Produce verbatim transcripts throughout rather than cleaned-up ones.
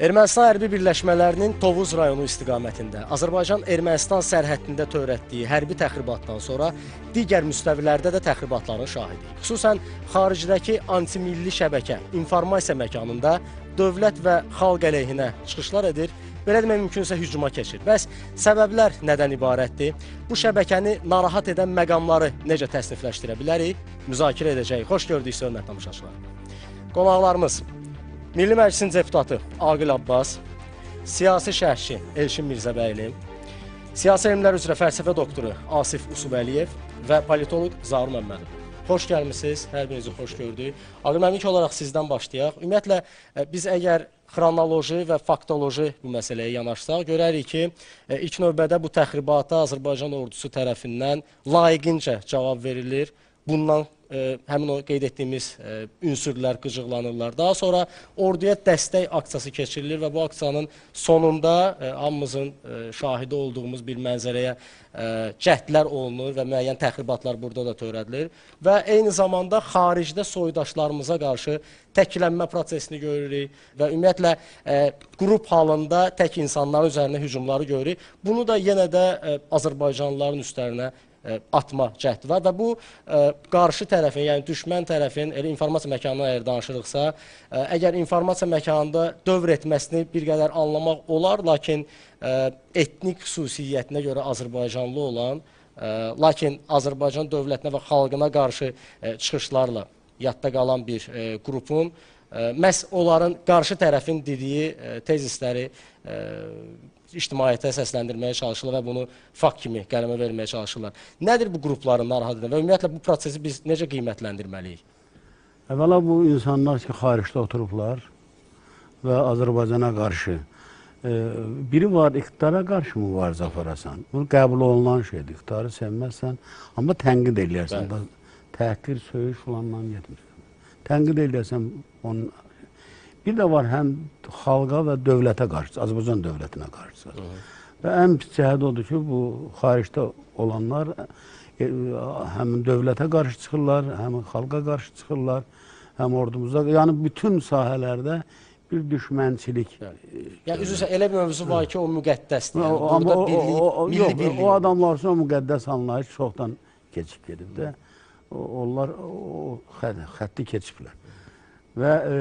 Ermənistan hərbi birləşmələrinin Tovuz rayonu istiqamətində Azərbaycan-Ermənistan sərhəddində törətdiyi hərbi təxribatdan sonra digər müstəvilərdə də təxribatların şahidiyik. Xüsusən xaricdəki antimilli şəbəkə informasiya məkanında dövlət və xalq əleyhinə çıxışlar edir, belə demək mümkünsə hücuma keçir. Bəs səbəblər nədən ibarətdir? Bu şəbəkəni narahat edən məqamları necə təsnifləşdirə bilərik? Müzakirə edəcəyik. Xoş gördük, hörmətli tamaşaçılar. Qonaqlarımız Milli Məclisin deputatı Aqil Abbas, siyasi şərhçi Elşin Mirzəbəyli, siyasi elmlər üzrə fəlsəfə doktoru Asif Usubəliyev və politoloq Zaur Məmmədov. Xoş gəlmişsiniz, hər birinizi xoş gördük. Aqil müəllim, ilk olaraq sizdən başlayaq. Ümumiyyətlə, biz əgər xronoloji və faktoloji bu məsələyə yanaşsaq, görərik ki, ilk növbədə bu təxribata Azərbaycan ordusu tərəfindən layiqincə cavab verilir. Bundan e, həmin o qeyd etdiyimiz e, ünsürlər qıcıqlanırlar. Daha sonra orduya dəstək aksiyası keçirilir və bu aksiyanın sonunda e, hamımızın e, şahidi olduğumuz bir mənzərəyə e, cəhdlər olunur və müəyyən təxribatlar burada da törədilir. Və eyni zamanda xaricdə soydaşlarımıza qarşı təklənmə prosesini görürük və ümumiyyətlə e, qrup halında tək insanların üzərinə hücumları görürük. Bunu da yenə də e, Azərbaycanlıların üstlərinə atma cəhdi var və bu ə, qarşı tərəfin, yəni düşmən tərəfin elə informasiya məkanına əgər danışırıqsa, ə, əgər informasiya məkanında dövr etməsini bir qədər anlamaq olar, lakin ə, etnik xüsusiyyətinə görə Azərbaycanlı olan, ə, lakin Azərbaycan dövlətinə və xalqına qarşı ə, çıxışlarla yadda qalan bir ə, qrupun ə, məhz onların qarşı tərəfin dediyi ə, tezisləri ə, ictimaiyyətə səsləndirməyə çalışırlar və bunu fakt kimi qələmə verməyə çalışırlar. Nədir bu qrupların narahat edən və ümumiyyətlə bu prosesi biz necə qiymətləndirməliyik? Əvvəla bu insanlar ki, xaricdə oturublar və Azərbaycana qarşı e, biri var, iqtidara qarşı mübarizə aparasan. Bu qəbul olunan şeydir. İqtidarı sevməzsən, amma tənqid eləyərsən. Təhqir, söyüş olandan getmirsən. Tənqid eləyərsən onun. Bir də var, həm xalqa və dövlətə qarşı, Azərbaycan dövlətinə qarşı. Hı -hı. Və ən pis cəhəd odur ki, bu xaricdə olanlar e, həm dövlətə qarşı çıxırlar, həm xalqa qarşı çıxırlar, həm ordumuza. Yəni, bütün sahələrdə bir düşmənçilik. Yəni, üzrsə, elə bir mövzu var ki, o müqəddəsdir. Yəni, o, burada o, birlik, o, o, milli yox, birlik. O adamlar üçün o müqəddəs anlayış çoxdan keçib gedib də. O, onlar o xətti keçiblər. Və e,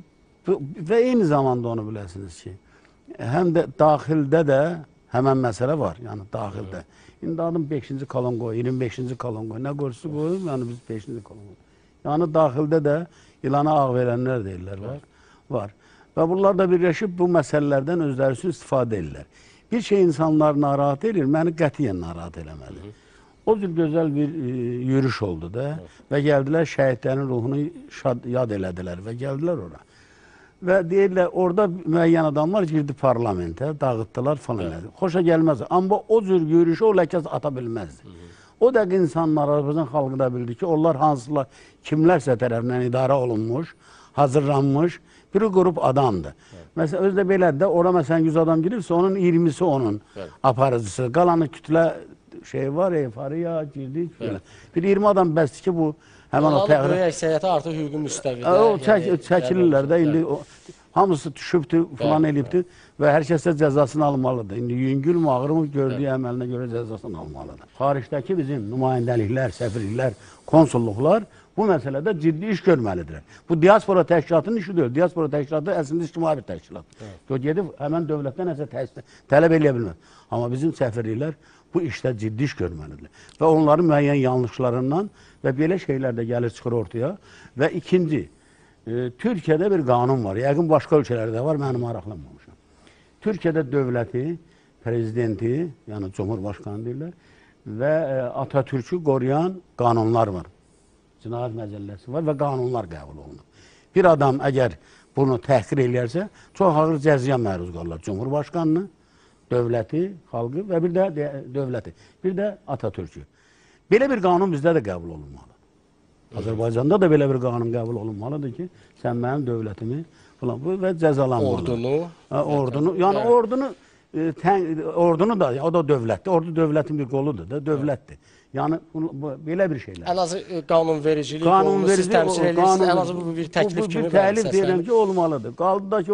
və eyni zamanda onu biləsiniz ki, həm də daxildə də həmən məsələ var, yəni daxildə. İndi adım beşinci kolon qoy, iyirmi beşinci kolon qoy, nə qoyursa qoyum, yəni biz beşinci kolon qoy. Yəni daxildə də ilana ağ verənlər deyirlər, var. var. Və bunlar da birləşib bu məsələlərdən özləri üçün istifadə edirlər. Bir şey insanlar narahat edir, məni qətiyyən narahat eləmədi. O cür gözəl bir e, yürüyüş oldu da və gəldilər şəhidlərin ruhunu şad, yad elədilər və gəldilər ora. Və deyirlər, orada müəyyən adamlar girdi parlamentə, dağıtdılar falan elədi. Xoşa gəlməz. Amma o cür yürüyüşü o ləkəz ata bilməzdi. Hı -hı. O dəqiq insanlar, Azərbaycan xalqı da bildi ki, onlar hansılar, kimlərsə tərəfindən idarə olunmuş, hazırlanmış bir qrup adamdır. Evet. Məsələn, özdə belədir də, ora məsələn yüz adam giribsə, onun iyirmisi onun evet. aparıcısı. Qalanı kütlə şey var, efariya, girdik. Evet. Bir iyirmi adam bəsdir ki, bu həmən o təqrib... Böyük əksəriyyəti artıq hüquqi müstəvidə. O çək, yəni, çəkilirlər də, indi o, hamısı düşübdür, falan evet, eləyibdir evet. və hər kəs də cəzasını almalıdır. İndi yüngül mü, ağır mı gördüyü evet. əməlinə görə cəzasını almalıdır. Xaricdəki bizim nümayəndəliklər, səfirliklər, konsulluqlar bu məsələdə ciddi iş görməlidirlər. Bu diaspora təşkilatının işi deyil. Diaspora təşkilatı əslində ictimai bir təşkilat. Evet. Gedib həmən dövlətdən nəsə tələb eləyə bilməz. Amma bizim səfirliklər bu işdə ciddi iş görməlidirlər. Və onların müəyyən yanlışlarından və belə şeylər də gəlir çıxır ortaya. Və ikinci, e, Türkiyədə bir qanun var. Yəqin başqa ölkələrdə var, mənim maraqlanmamışam. Türkiyədə dövləti, prezidenti, yəni Cumhurbaşqanı deyirlər və e, Atatürk'ü qoruyan qanunlar var. Cinayət məcəlləsi var və qanunlar qəbul olunur. Bir adam əgər bunu təhqir eləyərsə, çox ağır cəzaya məruz qalırlar. Cumhurbaşqanını, dövləti, xalqı və bir də dövləti, bir də Atatürk'ü. Belə bir qanun bizdə də qəbul olunmalıdır. Azərbaycanda da belə bir qanun qəbul olunmalıdır ki, sən mənim dövlətimi falan və cəzalanmalıdır. Ordunu. Hə, ordunu, yəni evet. ordunu, e, tən, ordunu da, o da dövlətdir. Ordu dövlətin bir qoludur da, dövlətdir. Yəni bu, belə bir şeylər. Ən azı qanunvericilik, qanun siz təmsil edirsiniz, ən azı bu bir təklif bu, bu, kimi bir təklif deyirəm ki, olmalıdır. Qaldı da ki, o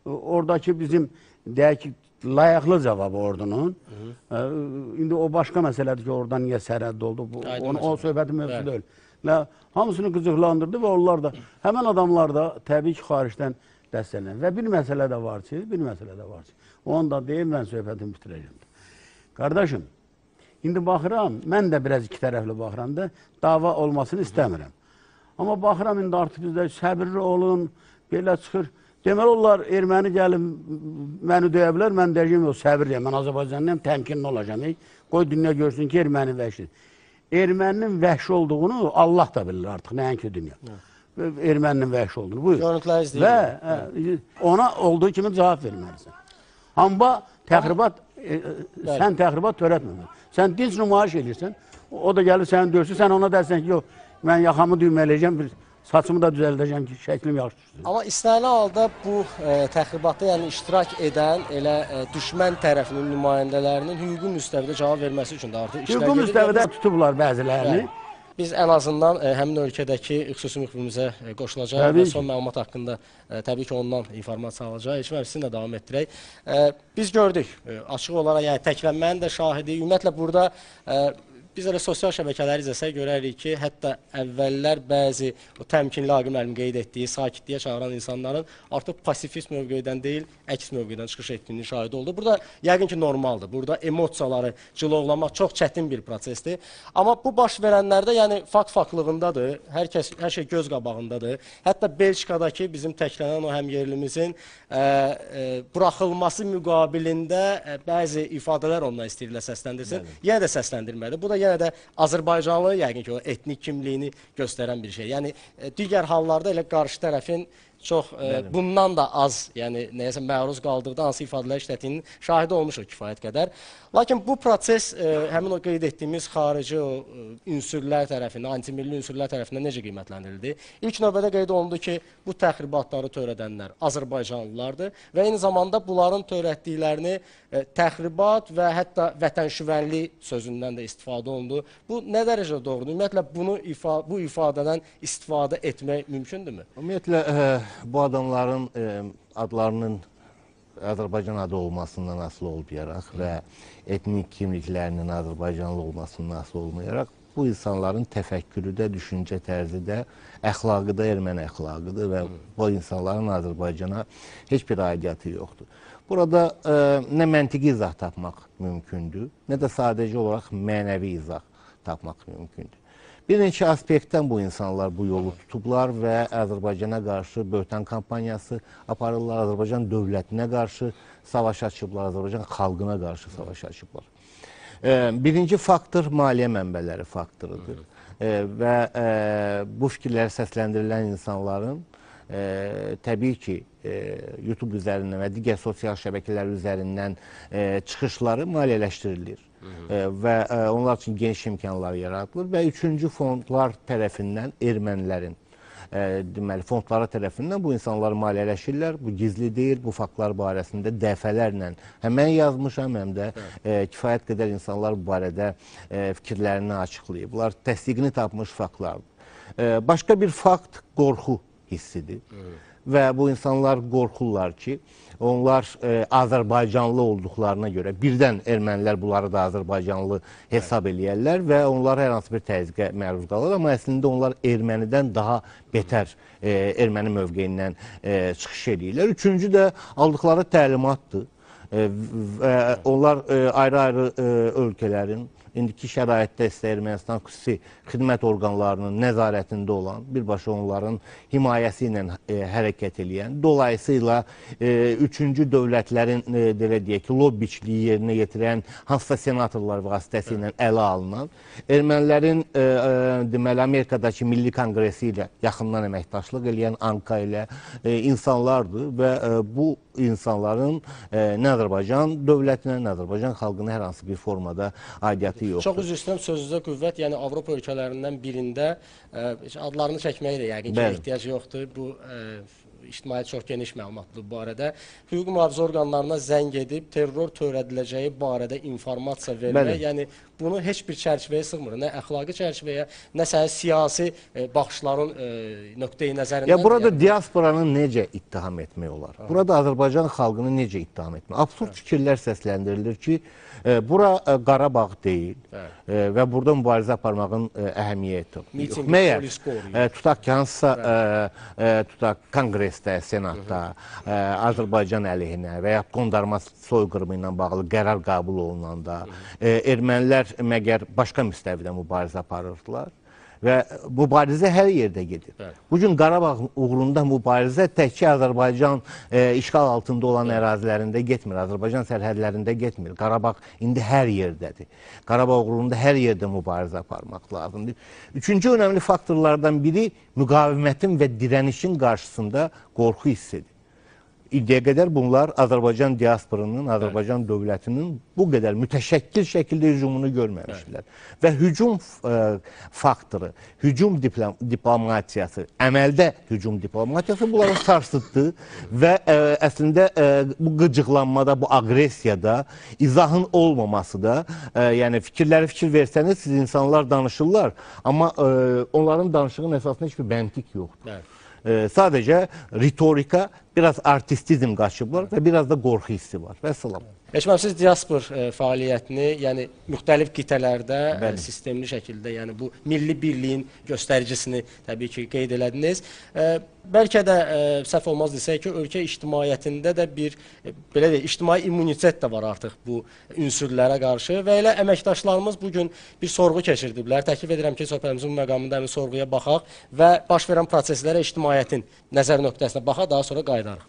oradakı bizim deyək ki, layıqlı cavabı ordunun. Hı -hı. İndi o başqa məsələdir ki, oradan niyə sərhəd oldu. Bu, onu, o söhbətin mövzusu deyil. Və hamısını qıcıqlandırdı və onlar da, həmən adamlar da təbii ki, xaricdən dəstələnir. Və bir məsələ də var ki, bir məsələ də var ki, onu da deyim, mən söhbətimi bitirəcəm. Qardaşım, indi baxıram, mən də biraz iki tərəfli baxıram da, dava olmasını istəmirəm. Amma baxıram, indi artıq bizdə səbirli olun, belə çıxır. Deməli, onlar erməni gəlib, məni döyə bilər, mən deyəcəm, yox, səbirliyəm, mən Azərbaycanlıyam, təmkinli olacam. Qoy dünya görsün ki, erməni vəhşidir. Erməninin vəhşi olduğunu Allah da bilir artıq, nəinki dünya. Erməninin vəhşi olduğunu, buyur. Görüntülər izləyir. Və ona olduğu kimi cavab verməlisən. Amma təxribat, sən təxribat törətməmək. Sən dinc nümayiş edirsən, o da gəlir səni dörsün, sən ona dersən ki, yox, mən yaxamı düymələyəcəm, saçımı da düzəldəcəm ki, şəklim yaxşı düşsün. Amma istənilən halda bu e, təxribatda yəni iştirak edən elə e, düşmən tərəfinin nümayəndələrinin hüquqi müstəvidə cavab verməsi üçün də artıq işlər gedir. Hüquqi müstəvidə tutublar bəzilərini. Bəli. Biz ən azından e, həmin ölkədəki xüsusi müxbirimizə e, qoşulacaq və son məlumat haqqında e, təbii ki, ondan informasiya alacaq. Heç mən sizinlə davam etdirək. E, biz gördük, e, açıq olaraq yəni təklənmənin də şahidi. Ümumiyyətlə burada e, biz elə sosial şəbəkələri izləsək görərik ki, hətta əvvəllər bəzi o təmkinli Aqil müəllim qeyd etdiyi, sakitliyə çağıran insanların artıq pasifist mövqedən deyil, əks mövqedən çıxış etdiyinin şahidi oldu. Burada yəqin ki, normaldır. Burada emosiyaları cilovlamaq çox çətin bir prosesdir. Amma bu baş verənlərdə yəni fakt-faktlığındadır, hər, kəs, hər şey göz qabağındadır. Hətta Belçikadakı bizim təklənən o həmyerlimizin ə, ə, buraxılması müqabilində ə, bəzi ifadələr ondan istəyirlər səsləndirsin. Yenə də səsləndirməli. Bu da yenə də Azərbaycanlı yəqin ki, o etnik kimliyini göstərən bir şey. Yəni digər hallarda elə qarşı tərəfin çox e, bundan da az, yəni nəyəsə məruz qaldıqda hansı ifadələr işlətdiyinin şahidi olmuşuq kifayət qədər. Lakin bu proses e, həmin o qeyd etdiyimiz xarici o e, ünsürlər tərəfindən, antimilli ünsürlər tərəfindən necə qiymətləndirildi? İlk növbədə qeyd olundu ki, bu təxribatları törədənlər Azərbaycanlılardır və eyni zamanda bunların törətdiklərini e, təxribat və hətta vətənşüvənlik sözündən də istifadə olundu. Bu nə dərəcədə doğrudur? Ümumiyyətlə bunu ifa bu ifadədən istifadə etmək mümkündürmü? Ümumiyyətlə e, bu adamların e, adlarının Azərbaycan adı olmasından asılı olmayaraq və etnik kimliklərinin Azərbaycanlı olmasından asılı olmayaraq bu insanların təfəkkürü də, düşüncə tərzi də, əxlaqı da erməni əxlaqıdır və bu insanların Azərbaycana heç bir aidiyyatı yoxdur. Burada e, nə məntiqi izah tapmaq mümkündür, nə də sadəcə olaraq mənəvi izah tapmaq mümkündür. Bir neçə aspektdən bu insanlar bu yolu tutublar və Azərbaycana qarşı böhtan kampaniyası aparırlar, Azərbaycan dövlətinə qarşı savaş açıblar, Azərbaycan xalqına qarşı savaş açıblar. Birinci faktor maliyyə mənbələri faktorudur və bu fikirləri səsləndirilən insanların təbii ki, YouTube üzərindən və digər sosial şəbəkələr üzərindən çıxışları maliyyələşdirilir. Və onlar üçün geniş imkanlar yaradılır və üçüncü fondlar tərəfindən ermənilərin deməli, fondları tərəfindən bu insanları maliyyələşirlər. Bu gizli deyil, bu faktlar barəsində dəfələrlə həm mən yazmışam, həm də e, kifayət qədər insanlar bu barədə e, fikirlərini açıqlayıb. Bunlar təsdiqini tapmış faktlardır. E, başqa bir fakt qorxu hissidir. Evet. Və bu insanlar qorxurlar ki, onlar e, Azərbaycanlı olduqlarına görə birdən ermənilər bunları da Azərbaycanlı hesab eləyərlər və onlar hər hansı bir təzyiqə məruz qalır. Amma əslində onlar ermənidən daha betər e, erməni mövqeyindən e, çıxış edirlər. Üçüncü də aldıqları təlimatdır. E, və onlar e, ayrı-ayrı e, ölkələrin indiki şəraitdə isə Ermənistan xüsusi xidmət orqanlarının nəzarətində olan, birbaşa onların himayəsi ilə e, hərəkət edən, dolayısıyla e, üçüncü dövlətlərin e, belə deyək ki, lobbiçiliyi yerinə yetirən hansısa senatorlar vasitəsilə ələ alınan, ermənilərin e, e, deməli Amerikadakı Milli Konqresi ilə yaxından əməkdaşlıq edən ANKA ilə e, insanlardır və e, bu insanların e, nə Azərbaycan dövlətinə, nə Azərbaycan xalqına hər hansı bir formada aidiyyatı yoxdur. Çox üzr istəyirəm, sözünüzə qüvvət, yəni Avropa ölkələrindən birində ə, adlarını çəkməyə də yəqin ki, ehtiyac yoxdur. Bu ə, ictimaiyyət çox geniş məlumatlı bu barədə. Hüquq mühafizə orqanlarına zəng edib terror törədiləcəyi barədə informasiya vermək, Bəli. yəni bunu heç bir çərçivəyə sığmır. Nə əxlaqi çərçivəyə, nə sə siyasi e, baxışların e, nöqteyi nəzərindən. Ya burada yəni, diasporanı necə ittiham etmək olar? Burada Azərbaycan xalqını necə ittiham etmək? Absurd fikirlər səsləndirilir ki, e, bura e, Qarabağ deyil e, və burada mübarizə aparmağın e, əhəmiyyəti yox. Miting, Məyər polis qoruyur. e, tutaq ki, hansısa e, e, tutaq konqresdə, senatda e, Azərbaycan əleyhinə və ya qondarma soyqırımı ilə bağlı qərar qəbul olunanda e, ermənilər məgər başqa müstəvidə mübarizə aparırdılar? Və mübarizə hər yerdə gedir. Bəli. Bugün Qarabağ uğrunda mübarizə təkcə Azərbaycan e, işğal altında olan ərazilərində getmir, Azərbaycan sərhədlərində getmir. Qarabağ indi hər yerdədir. Qarabağ uğrunda hər yerdə mübarizə aparmaq lazımdır. Üçüncü önəmli faktorlardan biri müqavimətin və dirənişin qarşısında qorxu hissidir. İndiyə qədər bunlar Azərbaycan diasporunun, Azərbaycan dövlətinin bu qədər mütəşəkkil şəkildə hücumunu görməmişdilər. Və hücum e, faktoru, hücum diplom diplomatiyası, əməldə hücum diplomatiyası bunları sarsıtdı və e, əslində e, bu qıcıqlanmada, bu aqressiyada, izahın olmaması da, e, yəni fikirləri fikir versəniz, siz insanlar danışırlar, amma e, onların danışığının əsasında heç bir məntiq yoxdur. Bəli. E, sadəcə ritorika, biraz artistizm qaçıblar və biraz da qorxu hissi var. Və salam. Eşməm, siz diaspor e, fəaliyyətini, yəni müxtəlif qitələrdə e, Bəli. sistemli şəkildə, yəni bu milli birliyin göstəricisini təbii ki qeyd elədiniz. E, bəlkə də e, səhv olmaz desək ki, ölkə ictimaiyyətində də bir e, belə deyək, ictimai immunitet də var artıq bu ünsürlərə qarşı və elə əməkdaşlarımız bu gün bir sorğu keçirdiblər. Təklif edirəm ki, söhbətimizin bu məqamında həmin sorğuya baxaq və baş verən proseslərə ictimaiyyətin nəzər nöqtəsinə baxaq, daha sonra qayıdarıq.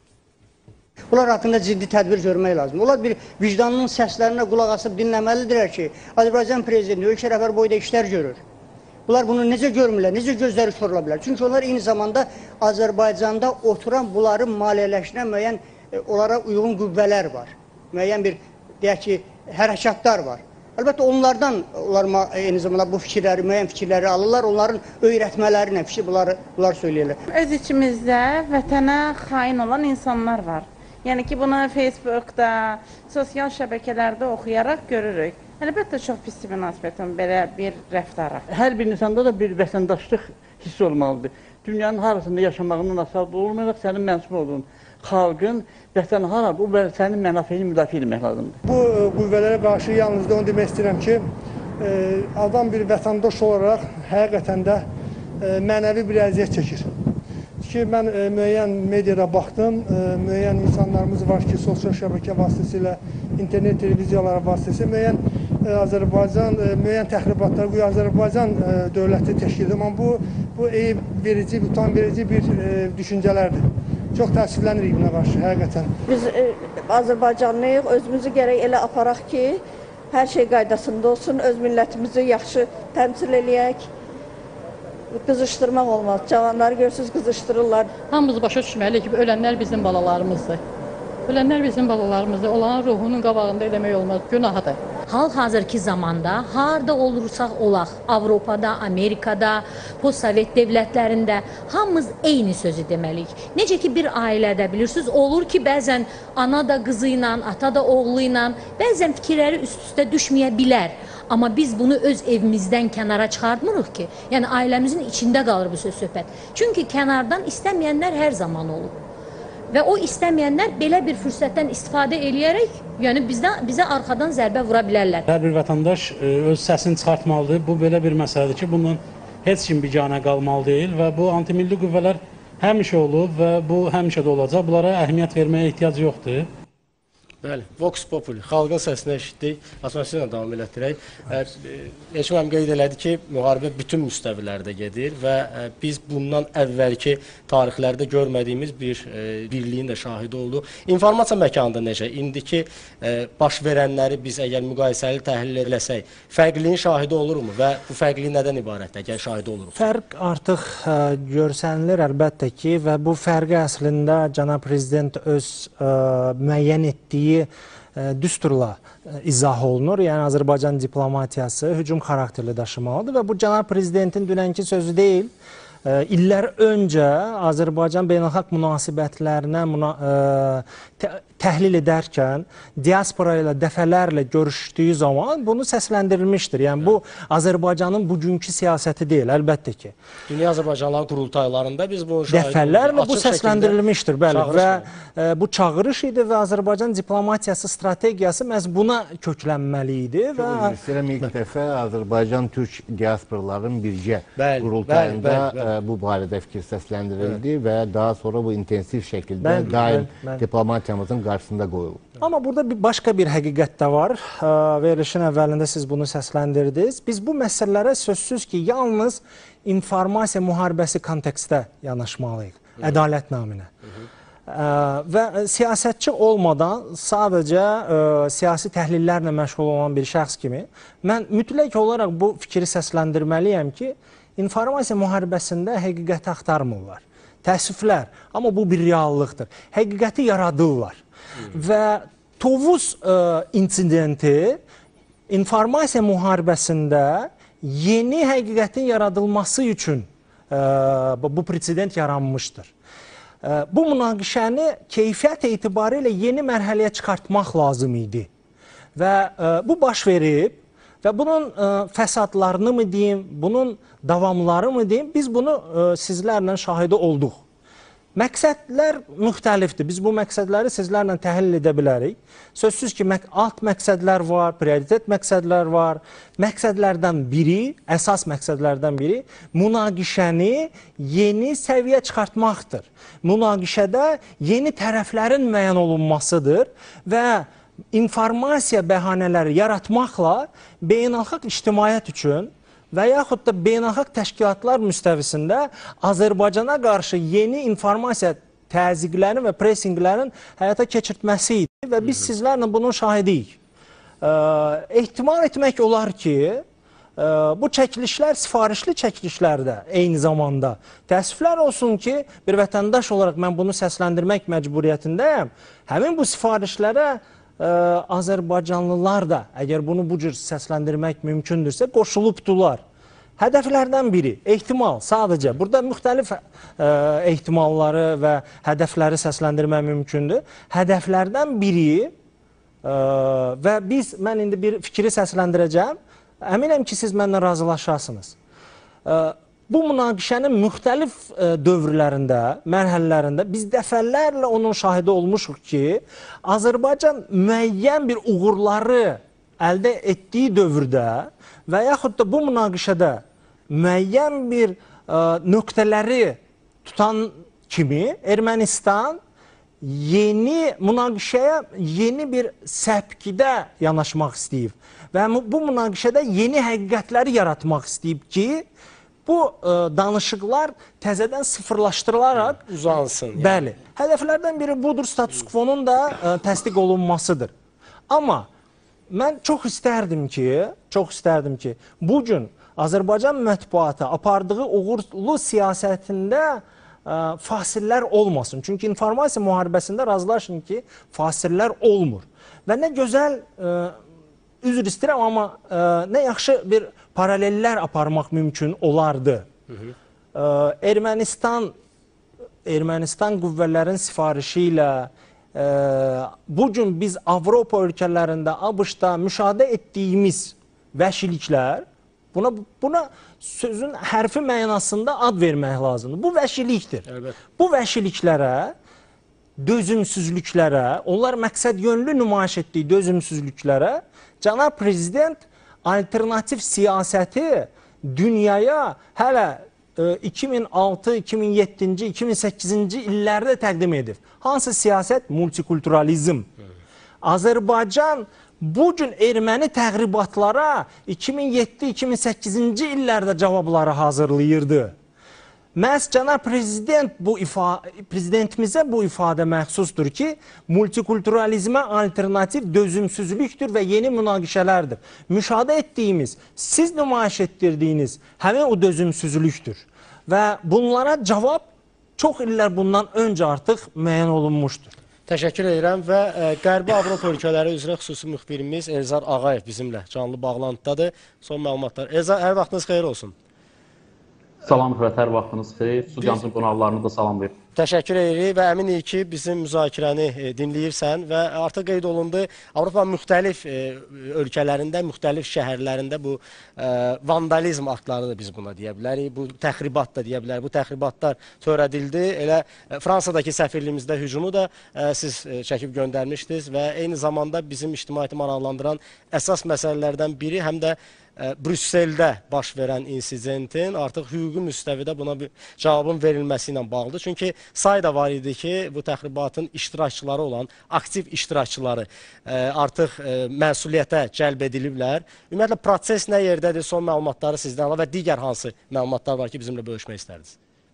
Bunlar haqqında ciddi tədbir görmək lazımdır. Onlar bir vicdanının səslərinə qulaq asıb dinləməlidirlər ki, Azərbaycan prezidenti ölkə rəhbər boyda işlər görür. Bunlar bunu necə görmürlər, necə gözləri sorula bilər? Çünki onlar eyni zamanda Azərbaycanda oturan, bunları maliyyələşdirən müəyyən, e, onlara uyğun qüvvələr var. Müəyyən bir, deyək ki, hərəkatlar var. Əlbəttə onlardan, onlar eyni zamanda bu fikirləri, müəyyən fikirləri alırlar, onların öyrətmələrinə fikir bunları, bunlar söyləyirlər. Öz içimizdə vətənə xain olan insanlar var. Yəni ki, bunu Facebookda, sosial şəbəkələrdə oxuyaraq görürük. Əlbəttə, çox pis münasibətin belə bir rəftara. Hər bir insanda da bir vətəndaşlıq hissi olmalıdır. Dünyanın harasında yaşamağından asılı olmayaraq sənin mənsub olduğun xalqın vətəni hara, bu sənin mənafeyini müdafiə etmək lazımdır. Bu e, qüvvələrə qarşı yalnız da onu demək istəyirəm ki, e, adam bir vətəndaş olaraq həqiqətən də e, mənəvi bir əziyyət çəkir. Ki, mən e, müəyyən mediada baxdım, e, müəyyən insanlarımız var ki, sosial şəbəkə vasitəsilə, internet televiziyaları vasitəsilə müəyyən e, Azərbaycan, e, müəyyən təxribatlar, bu Azərbaycan e, dövləti təşkil edir. Amma bu, bu eyib verici, utan verici bir e, düşüncələrdir. Çox təəssüflənirik buna qarşı, həqiqətən. Biz e, Azərbaycanlıyıq, özümüzü gərək elə aparaq ki, hər şey qaydasında olsun, öz millətimizi yaxşı təmsil eləyək. Qızışdırmaq olmaz. Cavanları görürsünüz, qızışdırırlar. Hamımız başa düşməliyik ki, ölənlər bizim balalarımızdır. Ölənlər bizim balalarımızdır. Onların ruhunun qabağında eləmək olmaz. Günahıdır. Hal-hazırki zamanda harda olursaq olaq, Avropada, Amerikada, postsovet dövlətlərində hamımız eyni sözü deməliyik. Necə ki bir ailədə bilirsiniz, olur ki bəzən ana da qızı ilə, ata da oğlu ilə, bəzən fikirləri üst-üstə düşməyə bilər. Amma biz bunu öz evimizdən kənara çıxartmırıq ki, yəni ailəmizin içində qalır bu söz söhbət. Çünki kənardan istəməyənlər hər zaman olur. Və o istəməyənlər belə bir fürsətdən istifadə eləyərək, yəni bizdən, bizə arxadan zərbə vura bilərlər. Hər bir vətəndaş öz səsini çıxartmalıdır. Bu belə bir məsələdir ki, bundan heç kim biganə qalmalı deyil və bu antimilli qüvvələr həmişə olub və bu həmişə də olacaq. Bunlara əhəmiyyət verməyə ehtiyac yoxdur. Bəli, Vox Populi, xalqın səsini eşitdik, asosiyalə davam elətdirək. Eşməm qeyd elədi ki, müharibə bütün müstəvilərdə gedir və biz bundan əvvəlki tarixlərdə görmədiyimiz bir birliyin də şahidi olduq. İnformasiya məkanında necə? İndiki baş verənləri biz əgər müqayisəli təhlil eləsək, fərqliliyin şahidi olurumu və bu fərqlilik nədən ibarətdir, əgər şahidi oluruq? Fərq artıq ə, görsənilir əlbəttə ki və bu fərqi əslində cənab prezident öz ə, müəyyən etdiyi düsturla izah olunur. Yəni Azərbaycan diplomatiyası hücum xarakterli daşımalıdır və bu cənab prezidentin dünənki sözü deyil. e, illər öncə Azərbaycan beynəlxalq münasibətlərinə müna e, tə təhlil edərkən diaspora ilə dəfələrlə görüşdüyü zaman bunu səsləndirilmişdir. Yəni bu Azərbaycanın bugünkü siyasəti deyil, əlbəttə ki. Dünya Azərbaycanlar qurultaylarında biz bu dəfələrlə bu səsləndirilmişdir, bəli. Və e, bu çağırış idi və Azərbaycan diplomatiyası strategiyası məhz buna köklənməli idi. Çox və üzr istəyirəm, ilk dəfə Azərbaycan-Türk diasporaların birgə bəli, qurultayında bəli, bəli, bəli. bu barədə fikir səsləndirildi və daha sonra bu intensiv şəkildə Bəli, daim bəli, bəli. diplomatiyamızın qarşısında qoyulub. Amma burada bir başqa bir həqiqət də var. Verilişin əvvəlində siz bunu səsləndirdiniz. Biz bu məsələlərə sözsüz ki, yalnız informasiya müharibəsi kontekstdə yanaşmalıyıq, ədalət naminə. Və siyasətçi olmadan sadəcə ə, siyasi təhlillərlə məşğul olan bir şəxs kimi mən mütləq olaraq bu fikri səsləndirməliyəm ki, informasiya müharibəsində həqiqəti axtarmırlar. Təəssüflər, amma bu bir reallıqdır. Həqiqəti yaradırlar. Və Tovuz ə, insidenti informasiya müharibəsində yeni həqiqətin yaradılması üçün ə, bu president yaranmışdır. Ə, bu münaqişəni keyfiyyət etibarilə yeni mərhələyə çıxartmaq lazım idi. Və ə, bu baş verib və bunun ə, fəsadlarını mı deyim, bunun davamları mı deyim, biz bunu ə, sizlərlə şahidi olduq. Məqsədlər müxtəlifdir. Biz bu məqsədləri sizlərlə təhlil edə bilərik. Sözsüz ki, mək alt məqsədlər var, prioritet məqsədlər var. Məqsədlərdən biri, əsas məqsədlərdən biri münaqişəni yeni səviyyə çıxartmaqdır. Münaqişədə yeni tərəflərin müəyyən olunmasıdır və informasiya bəhanələri yaratmaqla beynəlxalq ictimaiyyət üçün və yaxud da beynəlxalq təşkilatlar müstəvisində Azərbaycana qarşı yeni informasiya təzyiqlərin və presinqlərin həyata keçirtməsi idi və biz sizlərlə bunun şahidiyik. Ə, ehtimal etmək olar ki, ə, bu çəkilişlər sifarişli çəkilişlərdə eyni zamanda. Təəssüflər olsun ki, bir vətəndaş olaraq mən bunu səsləndirmək məcburiyyətindəyəm. Həmin bu sifarişlərə Ə, Azərbaycanlılar da, əgər bunu bu cür səsləndirmək mümkündürsə, qoşulubdular. Hədəflərdən biri, ehtimal, sadəcə. Burada müxtəlif ə, ehtimalları və hədəfləri səsləndirmək mümkündür. Hədəflərdən biri ə, və biz, mən indi bir fikri səsləndirəcəm. Əminəm ki, siz mənlə razılaşarsınız. Ə, Bu münaqişənin müxtəlif ə, dövrlərində, mərhələlərində biz dəfələrlə onun şahidi olmuşuq ki, Azərbaycan müəyyən bir uğurları əldə etdiyi dövrdə və yaxud da bu münaqişədə müəyyən bir ə, nöqtələri tutan kimi Ermənistan yeni münaqişəyə yeni bir səpkidə yanaşmaq istəyib və bu münaqişədə yeni həqiqətləri yaratmaq istəyib ki, bu ə, danışıqlar təzədən sıfırlaşdırılaraq uzansın. Yəni. Bəli. Hədəflərdən biri budur, status quo-nun da ə, təsdiq olunmasıdır. Amma mən çox istərdim ki, çox istərdim ki, bu gün Azərbaycan mətbuatı apardığı uğurlu siyasətində ə, fasillər olmasın. Çünki informasiya müharibəsində razılaşın ki, fasillər olmur. Və nə gözəl, ə, üzr istəyirəm, amma ə, nə yaxşı bir paralellər aparmaq mümkün olardı. Hı -hı. Ə, Ermənistan, Ermənistan qüvvələrin sifarişi ilə ə, bugün biz Avropa ölkələrində, ABŞ-da müşahidə etdiyimiz vəhşiliklər, buna, buna sözün hərfi mənasında ad vermək lazımdır. Bu vəhşilikdir. Əlbət. Bu vəhşiliklərə, dözümsüzlüklərə, onlar məqsəd yönlü nümayiş etdiyi dözümsüzlüklərə Cənab Prezident alternativ siyasəti dünyaya hələ iki min altı, iki min yeddinci, iki min səkkizinci illərdə təqdim edib. Hansı siyasət? Multikulturalizm. Azərbaycan bugün erməni təğribatlara iki min yeddi, iki min səkkizinci illərdə cavabları hazırlayırdı. Məhz Cənab Prezident bu ifa prezidentimizə bu ifadə məxsusdur ki, multikulturalizmə alternativ dözümsüzlükdür və yeni münaqişələrdir. Müşahidə etdiyimiz, siz nümayiş etdirdiyiniz həmin o dözümsüzlükdür. Və bunlara cavab çox illər bundan öncə artıq müəyyən olunmuşdur. Təşəkkür edirəm və ə, Qərbi Avropa ölkələri üzrə xüsusi müxbirimiz Elzar Ağayev bizimlə canlı bağlantıdadır. Son məlumatlar. Elzar, hər vaxtınız xeyir olsun. Salam Rüfət, hər vaxtınız xeyir. Studiyanızın qonaqlarını da salamlayır. Təşəkkür edirik və əminik ki, bizim müzakirəni dinləyirsən və artıq qeyd olundu, Avropanın müxtəlif ölkələrində, müxtəlif şəhərlərində bu vandalizm aktlarını da biz buna deyə bilərik, bu təxribat da deyə bilərik, bu təxribatlar törədildi. Elə Fransadakı səfirliyimizdə hücumu da siz çəkib göndərmişdiniz və eyni zamanda bizim ictimaiyyəti maraqlandıran əsas məsələlərdən biri həm də Brüsseldə baş verən insidentin artıq hüquqi müstəvidə buna bir cavabın verilməsi ilə bağlıdır. Çünki say da var idi ki, bu təxribatın iştirakçıları olan, aktiv iştirakçıları artıq məsuliyyətə cəlb ediliblər. Ümumiyyətlə, proses nə yerdədir, son məlumatları sizdən ala və digər hansı məlumatlar var ki, bizimlə bölüşmək istərdiniz?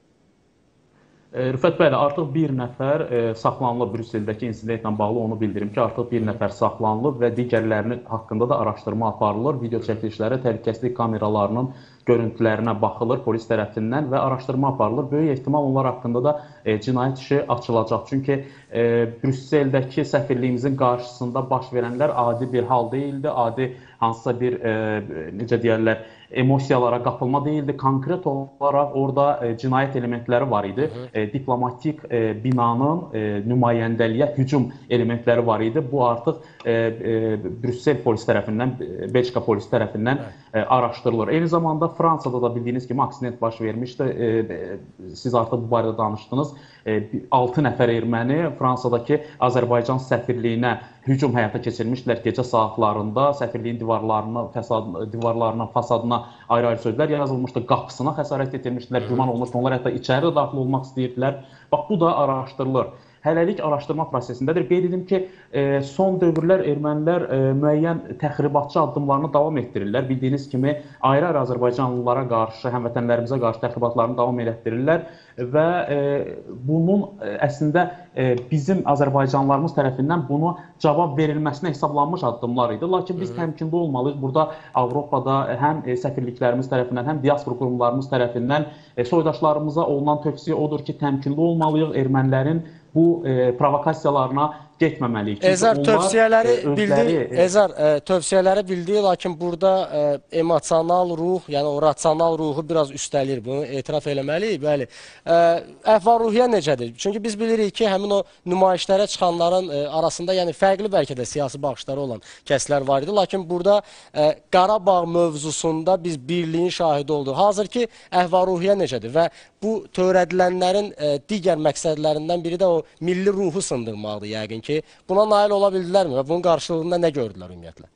Rüfət bəli, artıq bir nəfər e, saxlanılıb Brüsseldəki insidentlə bağlı onu bildirim ki, artıq bir nəfər saxlanılıb və digərlərinin haqqında da araşdırma aparılır. Video çəkilişləri, təhlükəsizlik kameralarının görüntülərinə baxılır polis tərəfindən və araşdırma aparılır. Böyük ehtimal onlar haqqında da e, cinayət işi açılacaq. Çünki e, Brüsseldəki səfirliyimizin qarşısında baş verənlər adi bir hal deyildi, adi hansısa bir, e, necə deyərlər, emosiyalara qapılma deyildi. Konkret olaraq orada e, cinayət elementləri var idi. E, diplomatik e, binanın e, nümayəndəliyə hücum elementləri var idi. Bu artıq e, e, Brüssel polis tərəfindən, Belçika polis tərəfindən e, araşdırılır. Eyni zamanda Fransada da bildiyiniz kimi aksident baş vermişdi. E, e, siz artıq bu barədə danışdınız. E, altı nəfər erməni Fransadakı Azərbaycan səfirliyinə hücum həyata keçirmişdilər gecə saatlarında. Səfirliyin divarlarına, fəsad, divarlarına, fasadına ayrı-ayrı sözlər yazılmışdı. Qapısına xəsarət yetirmişdilər, güman olunmuşdu. Onlar hətta içəri də daxil olmaq istəyirdilər. Bax, bu da araşdırılır. Hələlik araşdırma prosesindədir. Qeyd edim ki, son dövrlər ermənilər müəyyən təxribatçı addımlarını davam etdirirlər. Bildiyiniz kimi, ayrı-ayrı Azərbaycanlılara qarşı, həmvətənlərimizə qarşı təxribatlarını davam etdirirlər və bunun əslində bizim Azərbaycanlılarımız tərəfindən bunu cavab verilməsinə hesablanmış addımlar idi. Lakin biz təmkinli olmalıyıq. Burada Avropada həm səfirliklərimiz tərəfindən, həm diaspor qurumlarımız tərəfindən soydaşlarımıza olunan tövsiyə odur ki, təmkinli olmalıyıq. Ermənilərin bu e, provokasiyalarına getməməliyik. Ezar tövsiyələri bildi, Ezar e, tövsiyələri bildi, lakin burada e, emosional ruh, yəni o rasional ruhu biraz üstəlir. Bunu etiraf eləməliyik. Bəli. E, əhval-ruhiyyə necədir? Çünki biz bilirik ki, həmin o nümayişlərə çıxanların e, arasında, yəni fərqli bəlkə də siyasi baxışları olan kəslər var idi. Lakin burada e, Qarabağ mövzusunda biz birliyin şahidi olduq. Hazır ki, əhval-ruhiyyə necədir? Və bu törədilənlərin e, digər məqsədlərindən biri də o milli ruhu sındırmaqdır yəqin ki. Buna nail ola bildilərmi və bunun qarşılığında nə gördülər ümumiyyətlə?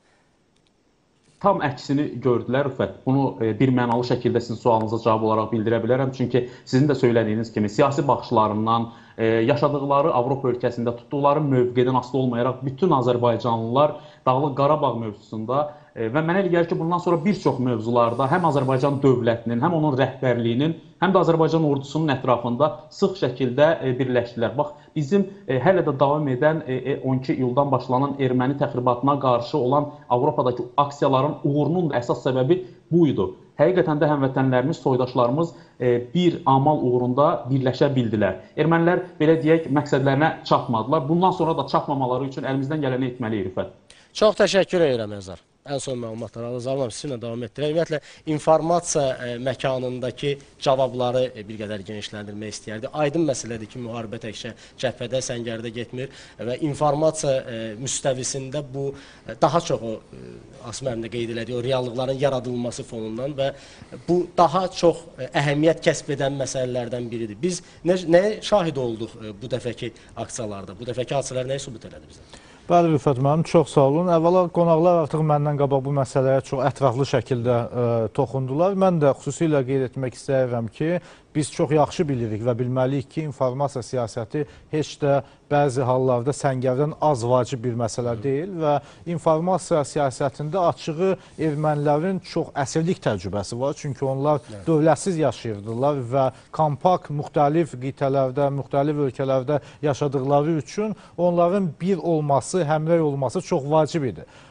Tam əksini gördülər Rüfət. Bunu e, bir mənalı şəkildə sizin sualınıza cavab olaraq bildirə bilərəm. Çünki sizin də söylədiyiniz kimi siyasi baxışlarından, e, yaşadıqları Avropa ölkəsində tutduqları mövqedən asılı olmayaraq bütün Azərbaycanlılar Dağlıq Qarabağ mövzusunda e, və mənə elə gəlir ki, bundan sonra bir çox mövzularda həm Azərbaycan dövlətinin, həm onun rəhbərliyinin, həm də Azərbaycan ordusunun ətrafında sıx şəkildə e, birləşdilər. Bax, bizim e, hələ də davam edən e, on iki iyuldan başlanan erməni təxribatına qarşı olan Avropadakı aksiyaların uğurunun da əsas səbəbi bu idi. Həqiqətən də həmvətənlərimiz, soydaşlarımız e, bir amal uğrunda birləşə bildilər. Ermənilər, belə deyək, məqsədlərinə çatmadılar. Bundan sonra da çatmamaları üçün əlimizdən gələni etməliyik, Rüfət. Çox təşəkkür edirəm, Ezar. Ən son məlumatları alacağım, sizinlə davam etdirək. Ümumiyyətlə, informasiya e, məkanındakı cavabları e, bir qədər genişləndirmək istəyərdi. Aydın məsələdir ki, müharibə təkcə cəbhədə, səngərdə getmir və informasiya e, müstəvisində bu e, daha çox o e, Asım əmdə qeyd elədiyi o reallıqların yaradılması fonundan və bu daha çox e, əhəmiyyət kəsb edən məsələlərdən biridir. Biz nə, nəyə şahid olduq e, bu dəfəki aksiyalarda? Bu dəfəki hadisələr nəyi sübut elədi bizə? Bəli, Rüfət müəllim, çox sağ olun. Əvvəla qonaqlar artıq məndən qabaq bu məsələyə çox ətraflı şəkildə ə, toxundular. Mən də xüsusilə qeyd etmək istəyirəm ki, biz çox yaxşı bilirik və bilməliyik ki, informasiya siyasəti heç də bəzi hallarda səngərdən az vacib bir məsələ deyil və informasiya siyasətində açığı ermənilərin çox əsrlik təcrübəsi var. Çünki onlar evet. dövlətsiz yaşayırdılar və kompakt müxtəlif qitələrdə, müxtəlif ölkələrdə yaşadıkları üçün onların bir olması, həmrəy olması çox vacib idi.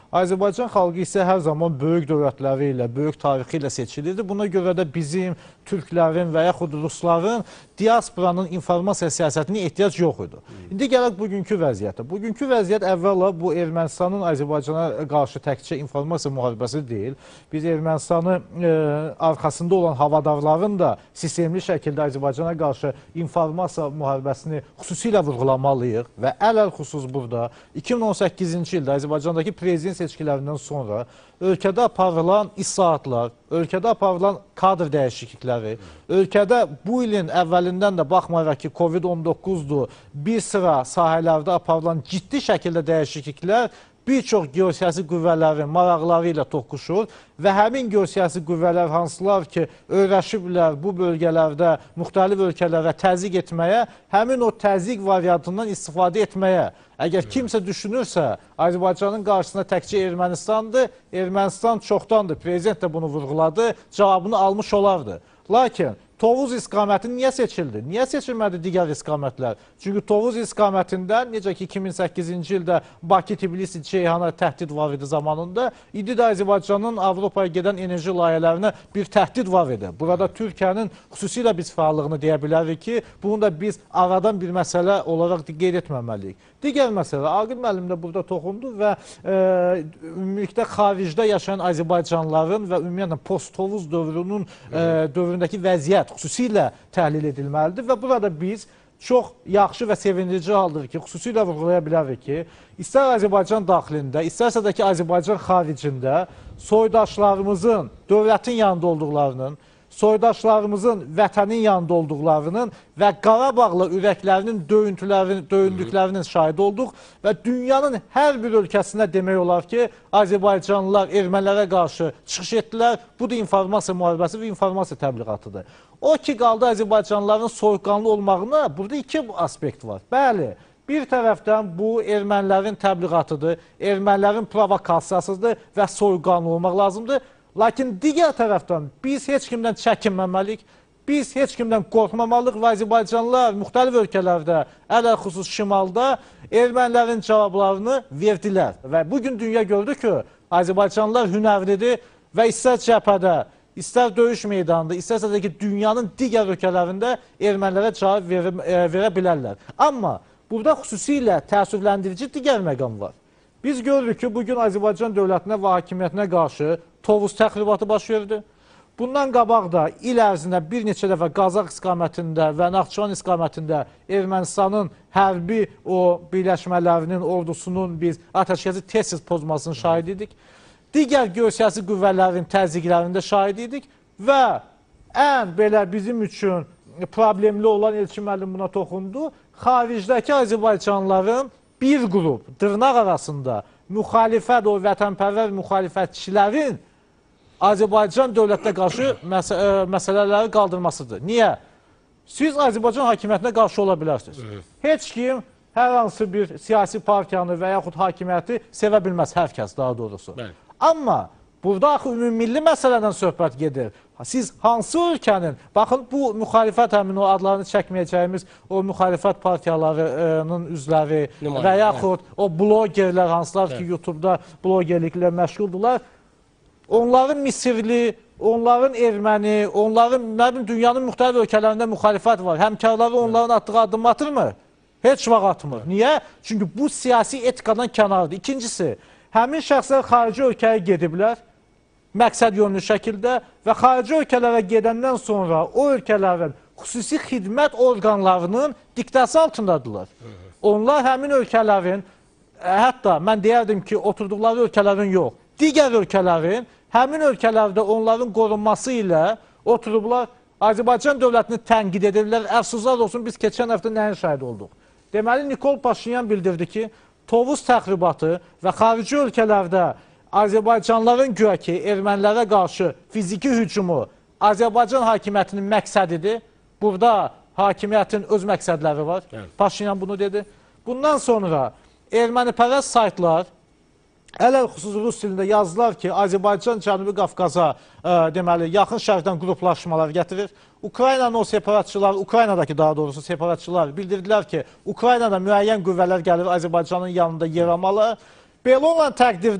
Azərbaycan xalqı isə hər zaman böyük dövlətləri ilə, böyük tarixi ilə seçilirdi. Buna görə də bizim türklərin və yaxud rusların diasporanın informasiya siyasətinə ehtiyac yox idi. İndi gələk bugünkü vəziyyətə. Bugünkü vəziyyət əvvəla bu Ermənistanın Azərbaycana qarşı təkcə informasiya müharibəsi deyil. Biz Ermənistanı e, arxasında olan havadarların da sistemli şəkildə Azərbaycana qarşı informasiya müharibəsini xüsusilə vurğulamalıyıq və ələl-xüsus burada iki min on səkkizinci ildə Azərbaycandakı prezident seçkilərindən sonra ölkədə aparılan islahatlar, ölkədə aparılan kadr dəyişiklikləri, ölkədə bu ilin əvvəlindən də baxmayaraq ki, Covid on doqquzdur, bir sıra sahələrdə aparılan ciddi şəkildə dəyişikliklər bir çox geosiyasi qüvvələrin maraqları ilə toqquşur və həmin geosiyasi qüvvələr hansılar ki, öyrəşiblər bu bölgələrdə müxtəlif ölkələrə təzyiq etməyə, həmin o təzyiq variantından istifadə etməyə. Əgər kimsə düşünürsə, Azərbaycanın qarşısında təkcə Ermənistandır, Ermənistan çoxdandır, prezident də bunu vurğuladı, cavabını almış olardı. Lakin Tovuz istiqaməti niyə seçildi? Niyə seçilmədi digər istiqamətlər? Çünki Tovuz istiqamətindən, necə ki iki min səkkizinci ildə Bakı, Tbilisi, Ceyhana təhdid var idi zamanında, indi də Azərbaycanın Avropaya gedən enerji layihələrinə bir təhdid var idi. Burada Türkiyənin xüsusilə biz fəallığını deyə bilərik ki, bunu da biz aradan bir məsələ olaraq qeyd etməməliyik. Digər məsələ, Aqil müəllim də burada toxundu və e, ümumilikdə xaricdə yaşayan Azərbaycanlıların və ümumiyyətlə post-Tovuz dövrünün e, dövründəki vəziyyət xüsusilə təhlil edilməlidir və burada biz çox yaxşı və sevindirici haldır ki, xüsusilə vurğulaya bilərik ki, istər Azərbaycan daxilində, istərsə də ki, Azərbaycan xaricində soydaşlarımızın dövlətin yanında olduqlarının, soydaşlarımızın vətənin yanında olduqlarının və Qarabağla ürəklərinin döyündüklərinin şahidi olduq və dünyanın hər bir ölkəsində demək olar ki, Azərbaycanlılar ermənilərə qarşı çıxış etdilər. Bu da informasiya müharibəsi və informasiya təbliğatıdır. O ki, qaldı Azərbaycanlıların soyuqqanlı olmağına, burada iki aspekt var. Bəli, bir tərəfdən bu ermənilərin təbliğatıdır, ermənilərin provokasiyasıdır və soyuqqanlı olmaq lazımdır. Lakin digər tərəfdən biz heç kimdən çəkinməməliyik, biz heç kimdən qorxmamalıyıq və Azərbaycanlılar müxtəlif ölkələrdə, ələl-xüsus şimalda ermənilərin cavablarını verdilər. Və bugün dünya gördü ki, Azərbaycanlılar hünərlidir və istər cəbhədə, istər döyüş meydanında, istərsə də ki, dünyanın digər ölkələrində ermənilərə cavab verə, e, verə bilərlər. Amma burada xüsusilə təəssüfləndirici digər məqam var. Biz görürük ki, bugün Azərbaycan dövlətinə və hakimiyyətinə qarşı Tovuz təxribatı baş verdi. Bundan qabaq da il ərzində bir neçə dəfə Qazax istiqamətində və Naxçıvan istiqamətində Ermənistanın hərbi o birləşmələrinin, ordusunun biz atəşkəsi tez-tez pozmasının şahid idik. Digər geosiyasi qüvvələrin təzyiqlərində şahid idik və ən belə bizim üçün problemli olan Elçin müəllim buna toxundu. Xaricdəki Azərbaycanlıların bir qrup, dırnaq arasında müxalifət, o vətənpərvər müxalifətçilərin Azərbaycan dövlətinə qarşı məs ə, məsələləri qaldırmasıdır. Niyə? Siz Azərbaycan hakimiyyətinə qarşı ola bilərsiniz. Heç kim hər hansı bir siyasi partiyanı və yaxud hakimiyyəti sevə bilməz, hər kəs daha doğrusu. Bəli. Amma burada axı ümumilli məsələdən söhbət gedir. Siz hansı ölkənin, baxın bu müxalifət həmin o adlarını çəkməyəcəyimiz o müxalifət partiyalarının üzvləri və yaxud o blogerlər hansılar ki, YouTube'da blogerliklə məşğuldurlar. Onların Misirli, onların erməni, onların nəbim, dünyanın müxtəlif ölkələrində müxalifət var. Həmkarları onların atdığı addım atırmı? Heç vaxt atmır. Niyə? Çünki bu siyasi etikadan kənardır. İkincisi, həmin şəxslər xarici ölkəyə gediblər, məqsəd yönlü şəkildə və xarici ölkələrə gedəndən sonra o ölkələrin xüsusi xidmət orqanlarının diktəsi altındadırlar. Onlar həmin ölkələrin, hətta mən deyərdim ki, oturduqları ölkələrin yox, digər ölkələrin, həmin ölkələrdə onların qorunması ilə oturublar, Azərbaycan dövlətini tənqid edirlər. Əfsuslar olsun, biz keçən həftə nəyin şahid olduq? Deməli, Nikol Paşinyan bildirdi ki, Tovuz təxribatı və xarici ölkələrdə Azərbaycanlıların güya ki, ermənilərə qarşı fiziki hücumu Azərbaycan hakimiyyətinin məqsədidir. Burada hakimiyyətin öz məqsədləri var. Evet. Paşinyan bunu dedi. Bundan sonra ermənipərəst saytlar ələl-xüsus rus dilində yazdılar ki, Azərbaycan Cənubi Qafqaza ə, deməli, yaxın şərqdən qruplaşmalar gətirir. Ukraynanın o separatçılar, Ukraynadakı daha doğrusu separatçılar bildirdilər ki, Ukraynada müəyyən qüvvələr gəlir Azərbaycanın yanında yer almalı. Belə olan təqdirdə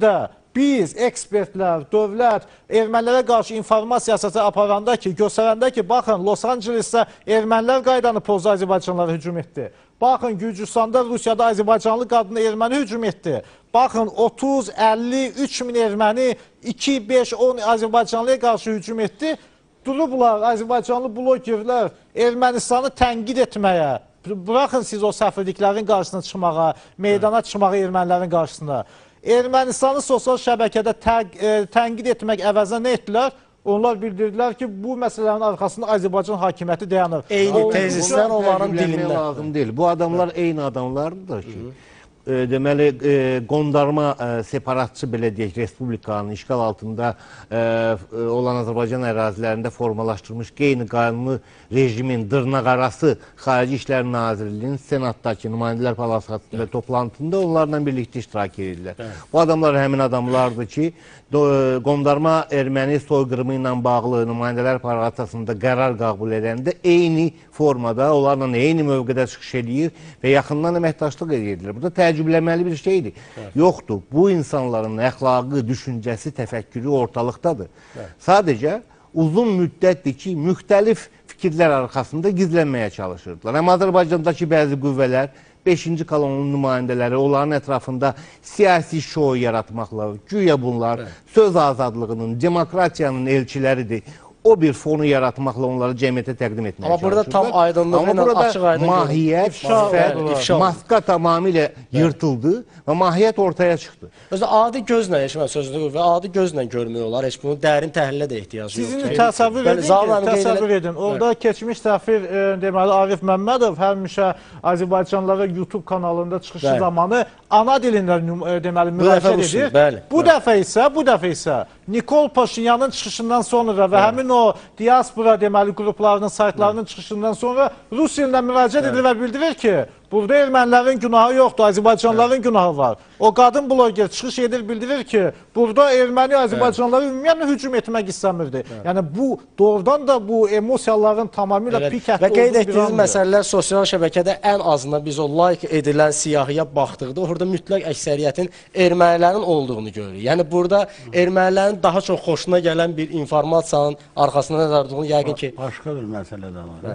biz, ekspertlər, dövlət ermənilərə qarşı informasiya siyasəti aparanda ki, göstərəndə ki, baxın, Los Angelesdə ermənilər qaydanı pozdu, Azərbaycanlılara hücum etdi. Baxın, Gürcüstanda, Rusiyada Azərbaycanlı qadına erməni hücum etdi. Baxın, otuz, əlli, üç min erməni, iki, beş, on Azərbaycanlıya qarşı hücum etdi. Durublar, Azərbaycanlı blogerlər Ermənistanı tənqid etməyə, bıraxın siz o səfirliklərin qarşısına çıxmağa, meydana çıxmağa ermənilərin qarşısına. Ermənistanı sosial şəbəkədə tənqid etmək əvəzinə nə etdilər? Onlar bildirdilər ki, bu məsələlərin arxasında Azərbaycan hakimiyyəti dayanır. Eyni tezislər onların dilində. Lazım deyil. Bu adamlar eyni adamlardır ki, e, deməli, e, qondarma e, separatçı, belə deyək, respublikanın işğal altında e, olan Azərbaycan ərazilərində formalaşdırmış qeyri-qanuni rejimin dırnaqarası Xarici İşlər Nazirliyinin Senatdakı Nümayəndələr Palatasında toplantında onlarla birlikdə iştirak edirlər. Evet. Bu adamlar həmin adamlardır ki, qondarma erməni soyqırımı ilə bağlı Nümayəndələr Palatasında qərar qəbul edəndə eyni formada, onlarla eyni mövqedə çıxış edir və yaxından əməkdaşlıq edirlər. Bu da təəccüblənməli bir şeydir. Evet. Yoxdur, bu insanların əxlaqı, düşüncəsi, təfəkkürü ortalıqdadır. Evet. Sadəcə uzun müddətdir ki, müxtəlif fikirlər arxasında gizlənməyə çalışırdılar. Həm Azərbaycandakı bəzi qüvvələr, beşinci kolonun nümayəndələri onların ətrafında siyasi şou yaratmaqla, güya bunlar evet. söz azadlığının, demokratiyanın elçiləridir. O bir fonu yaratmaqla onları cəmiyyətə təqdim etməyə Amma burada tam aydınlığı ilə açıq aydın mahiyyət, ifşa, maska tamamilə yırtıldı və mahiyyət ortaya çıxdı. Özdə adi gözlə, eşmə sözünü və adi gözlə görmək olar, heç bunun dərin təhlilə də ehtiyacı yoxdur. Sizin təsəvvür edin ki, təsəvvür edin. Orada keçmiş səfir, deməli, Arif Məmmədov həmişə Azərbaycanlılara YouTube kanalında çıxışı zamanı ana dilində deməli müraciət edir. Bu dəfə isə, bu dəfə isə Nikol Paşinyanın çıxışından sonra və həmin o diaspora deməli qruplarının, saytlarının çıxışından sonra Rusiya ilə müraciət edir və bildirir ki, burada ermənilərin günahı yoxdur, Azərbaycanlıların günahı var. O qadın bloger çıxış edir, bildirir ki, burada erməni Azərbaycanlılara ümumiyyətlə hücum etmək istəmirdi. Yəni bu doğrudan da bu emosiyaların tamamilə pik ətli olduğu bir andır. Və qeyd etdiyiniz məsələlər sosial şəbəkədə ən azından biz o like edilən siyahıya baxdıqda orada mütləq əksəriyyətin ermənilərin olduğunu görürük. Yəni burada ermənilərin daha çox xoşuna gələn bir informasiyanın arxasında nə olduğunu yəqin ki... Başqa bir məsələ də var.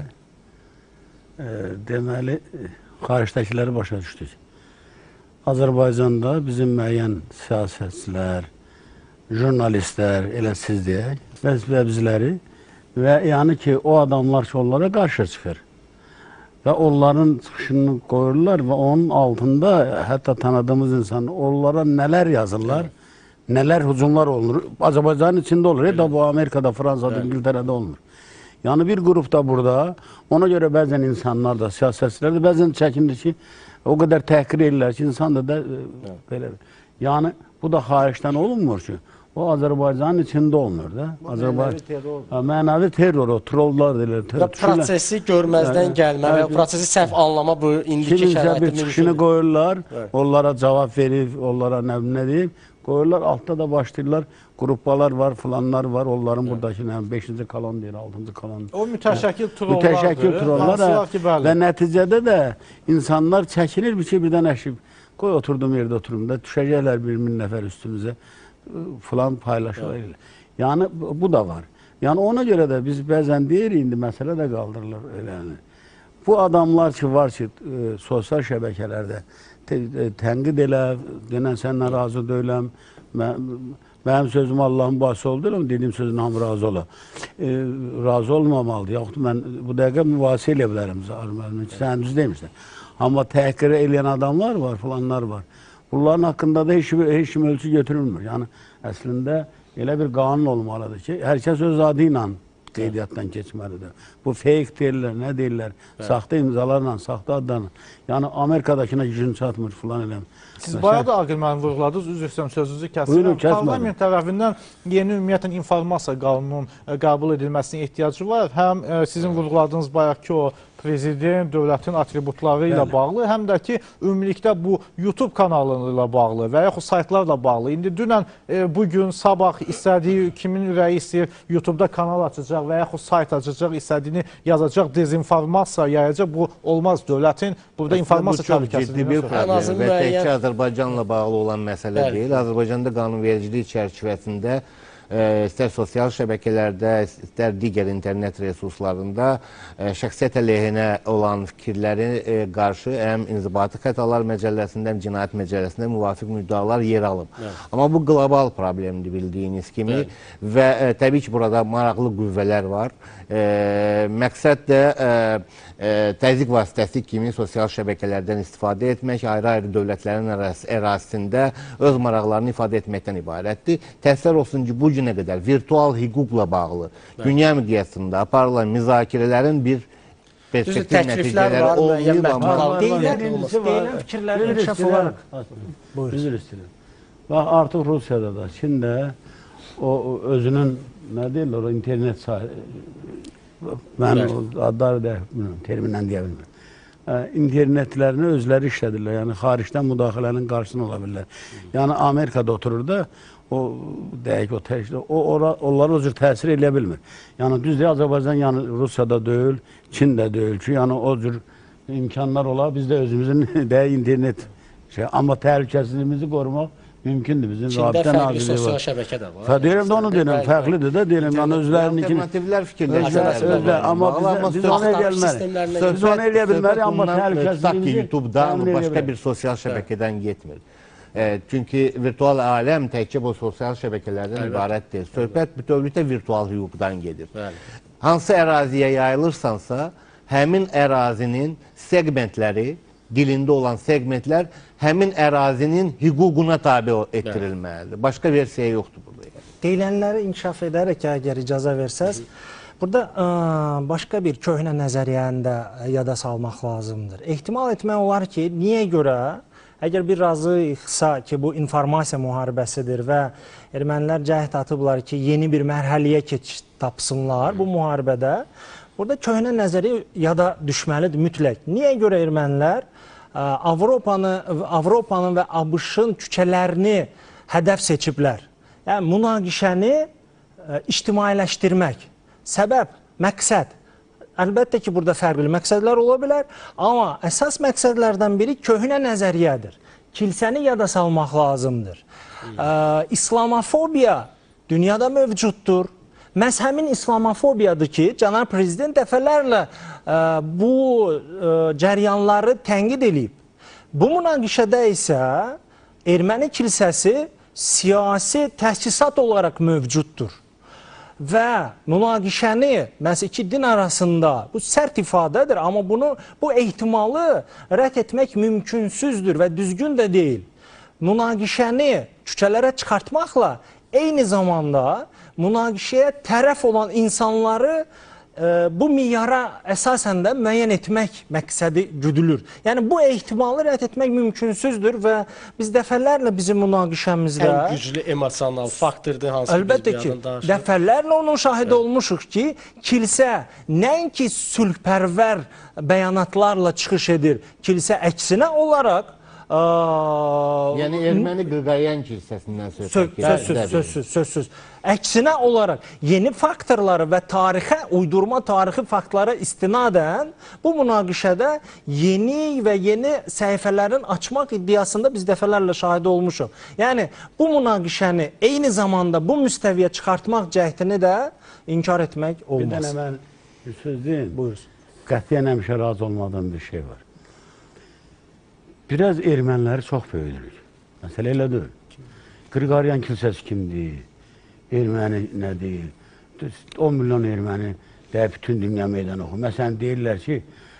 Deməli, xaricdəkiləri başa düşdük. Azərbaycanda bizim müəyyən siyasətçilər, jurnalistlər, elə siz deyək, və bizləri və yəni ki, o adamlar ki, onlara qarşı çıxır. Və onların çıxışını qoyurlar və onun altında hətta tanıdığımız insan onlara nələr yazırlar, nələr hücumlar olunur. Azərbaycanın içində olur, da bu Amerikada, Fransada, İngiltərədə olmur. Yəni bir qrupda burada, ona görə bəzən insanlar da, siyasətçilər də bəzən çəkindir ki, o qədər təhqir edirlər ki, insan da da belə. Yəni bu da xaricdən olunmur ki, o Azərbaycanın içində olmur da. Mənəvi terror, o trollar deyirlər. Prosesi görməzdən gəlmə və prosesi səhv anlama bu indiki şəraitdə mümkün. Bir çıxışını qoyurlar, onlara cavab verib, onlara nə deyib, qoyurlar, altda da başlayırlar, qruppalar var, filanlar var, onların buradakı beşinci kolon deyir, altıncı kolon. O mütəşəkkil trollardır. Mütəşəkkil trollar və nəticədə də insanlar çəkilir bir şey birdən əşib. Qoy oturduğum yerdə oturum da, düşəcəklər bir min nəfər üstümüzə, filan paylaşırlar. Yəni bu da var. Yəni ona görə də biz bəzən deyirik, indi məsələ də qaldırılır. Bu adamlar ki var ki, sosial şəbəkələrdə tənqid elə, denən səndən razı deyiləm, mənim sözüm Allahın bahsi oldu deyiləm, dediyim sözün hamı razı ola. Razı olmamalıdır, yaxud mən bu dəqiqə mübahisə elə bilərəm, sən düz demişsən. Amma təhqir eləyən adamlar var, filanlar var. Bunların haqqında da heç kim ölçü götürülmür. Yəni, əslində elə bir qanun olmalıdır ki, hər kəs öz adı ilə qeydiyyatdan keçməlidir. Bu fake deyirlər, nə deyirlər, saxta imzalarla, saxta adlarla. Yəni, Amerikadakına gücün çatmır, filan eləm. Siz bayağı da Aqil müəllim vurğuladınız, üzr istəyirəm sözünüzü kəsirəm. Parlament tərəfindən yeni ümumiyyətlə informasiya qanununun qəbul edilməsinə ehtiyacı var. Həm sizin vurğuladığınız bayağı ki o prezident, dövlətin atributları ilə Bəli. bağlı, həm də ki, ümumilikdə bu YouTube kanalı ilə bağlı və yaxud saytlarla bağlı. İndi dünən, e, bugün, sabah istədiyi, kimin ürəyi istəyir, YouTube-da kanal açacaq və yaxud sayt açacaq, istədiyini yazacaq, dezinformasiya yayacaq. Bu olmaz. Dövlətin burada informasiya təhlükəsizliyi bir problem və təkcə Azərbaycanla bağlı olan məsələ deyil. Azərbaycanda qanunvericilik çərçivəsində istər sosial şəbəkələrdə, istər digər internet resurslarında şəxsiyyət əleyhinə olan fikirləri qarşı həm İnzibati Xətalar Məcəlləsində, həm Cinayət Məcəlləsində müvafiq müddalar yer alıb. Amma bu qlobal problemdir bildiyiniz kimi və təbii ki, burada maraqlı qüvvələr var. Məqsəd də təzyiq vasitəsi kimi sosial şəbəkələrdən istifadə etmək, ayrı-ayrı dövlətlərin ərazisində öz maraqlarını ifadə etməkdən ibarətdir. Təəssüf olsun ki, bu günə qədər virtual hüquqla bağlı dünya miqyasında aparılan müzakirələrin bir perspektiv nəticələri olmayıb, amma deyilən fikirlərin inkişaf olaraq. Üzr istəyirəm. Bax, artıq Rusiyada da, Çində o özünün, nə deyirlər, o internet sahibi, mən adları da termindən deyə bilmirəm. İnternetlərini özləri işlədirlər, yəni xaricdən müdaxilənin qarşısını ola bilirlər. Yəni Amerikada oturur da, o deyək, o təkdə, o onları o cür təsir eləyə bilmir. Yəni düzdür, Azərbaycan yəni Rusiyada deyil, Çində deyil ki, yəni o cür imkanlar olar, biz də özümüzün deyək internet şey, amma təhlükəsizliyimizi qorumaq mümkündür. Bizim Çində fərqli sosial şəbəkə də var. Deyirəm də onu deyirəm, fərqlidir də deyirəm. Yəni özlərinin alternativlər fikirləşirlər. Amma biz onu eləyə bilmərik. Biz onu eləyə bilmərik, amma təhlükəsizliyimizi YouTube-da başqa bir sosial şəbəkədən getmir. Çünki virtual aləm təkcə bu sosial şəbəkələrdən ibarət deyil. Söhbət bütövlükdə virtual hüquqdan gedir. Hansı əraziyə yayılırsansa, həmin ərazinin segmentləri, dilində olan segmentlər həmin ərazinin hüququna tabi etdirilməlidir. Başqa versiya yoxdur burada. Deyilənləri inkişaf edərək, əgər icazə versəz, burada ə, başqa bir köhnə nəzəriyyəni də yada salmaq lazımdır. Ehtimal etmək olar ki, niyə görə, əgər bir razıyıqsa ki, bu informasiya müharibəsidir və ermənilər cəhd atıblar ki, yeni bir mərhəliyə keçiş tapsınlar bu müharibədə, burada köhnə nəzəri yada düşməlidir mütləq. Niyə görə ermənilər Avropanı, Avropanın və ABŞ-ın küçələrini hədəf seçiblər? Yəni, münaqişəni ictimailəşdirmək. Səbəb, məqsəd. Əlbəttə ki, burada fərqli məqsədlər ola bilər, amma əsas məqsədlərdən biri köhnə nəzəriyyədir. Kilsəni yada salmaq lazımdır. Ə, İslamofobiya dünyada mövcuddur. Məhz həmin islamofobiyadır ki, cənab prezident dəfələrlə ə, bu ə, cəryanları tənqid edib. Bu münaqişədə isə erməni kilsəsi siyasi təsisat olaraq mövcuddur. Və münaqişəni, məhz iki din arasında, bu sərt ifadədir, amma bunu, bu ehtimalı rədd etmək mümkünsüzdür və düzgün də deyil. Münaqişəni küçələrə çıxartmaqla eyni zamanda münaqişəyə tərəf olan insanları e, bu miyara əsasən də müəyyən etmək məqsədi güdülür. Yəni, bu ehtimalı rədd etmək mümkünsüzdür və biz dəfələrlə bizim münaqişəmizdə... Ən güclü emosional faktordur, hansı əlbəttə ki, dəfələrlə onun şahidi olmuşuq ki, kilsə nəinki sülhpərvər bəyanatlarla çıxış edir, kilsə əksinə olaraq Ə, yəni erməni qıqayan kilsəsindən söhbət gedir. Sözsüz, sözsüz, sözsüz. Əksinə olaraq yeni faktorları və tarixə, uydurma tarixi faktlara istinadən bu münaqişədə yeni və yeni səhifələrin açmaq iddiasında biz dəfələrlə şahidi olmuşuq. Yəni bu münaqişəni eyni zamanda bu müstəviyə çıxartmaq cəhdini də inkar etmək olmaz. Bir dənə mən bir söz deyim. Buyursun. Qətiyyən həmişə razı olmadığım bir şey var. Biraz erməniləri çox böyüdürük. Məsələ elə deyil. Qriqoryan kilsəsi kimdir? Erməni nədir? on milyon erməni də bütün dünya meydan oxu. Məsələn, deyirlər ki,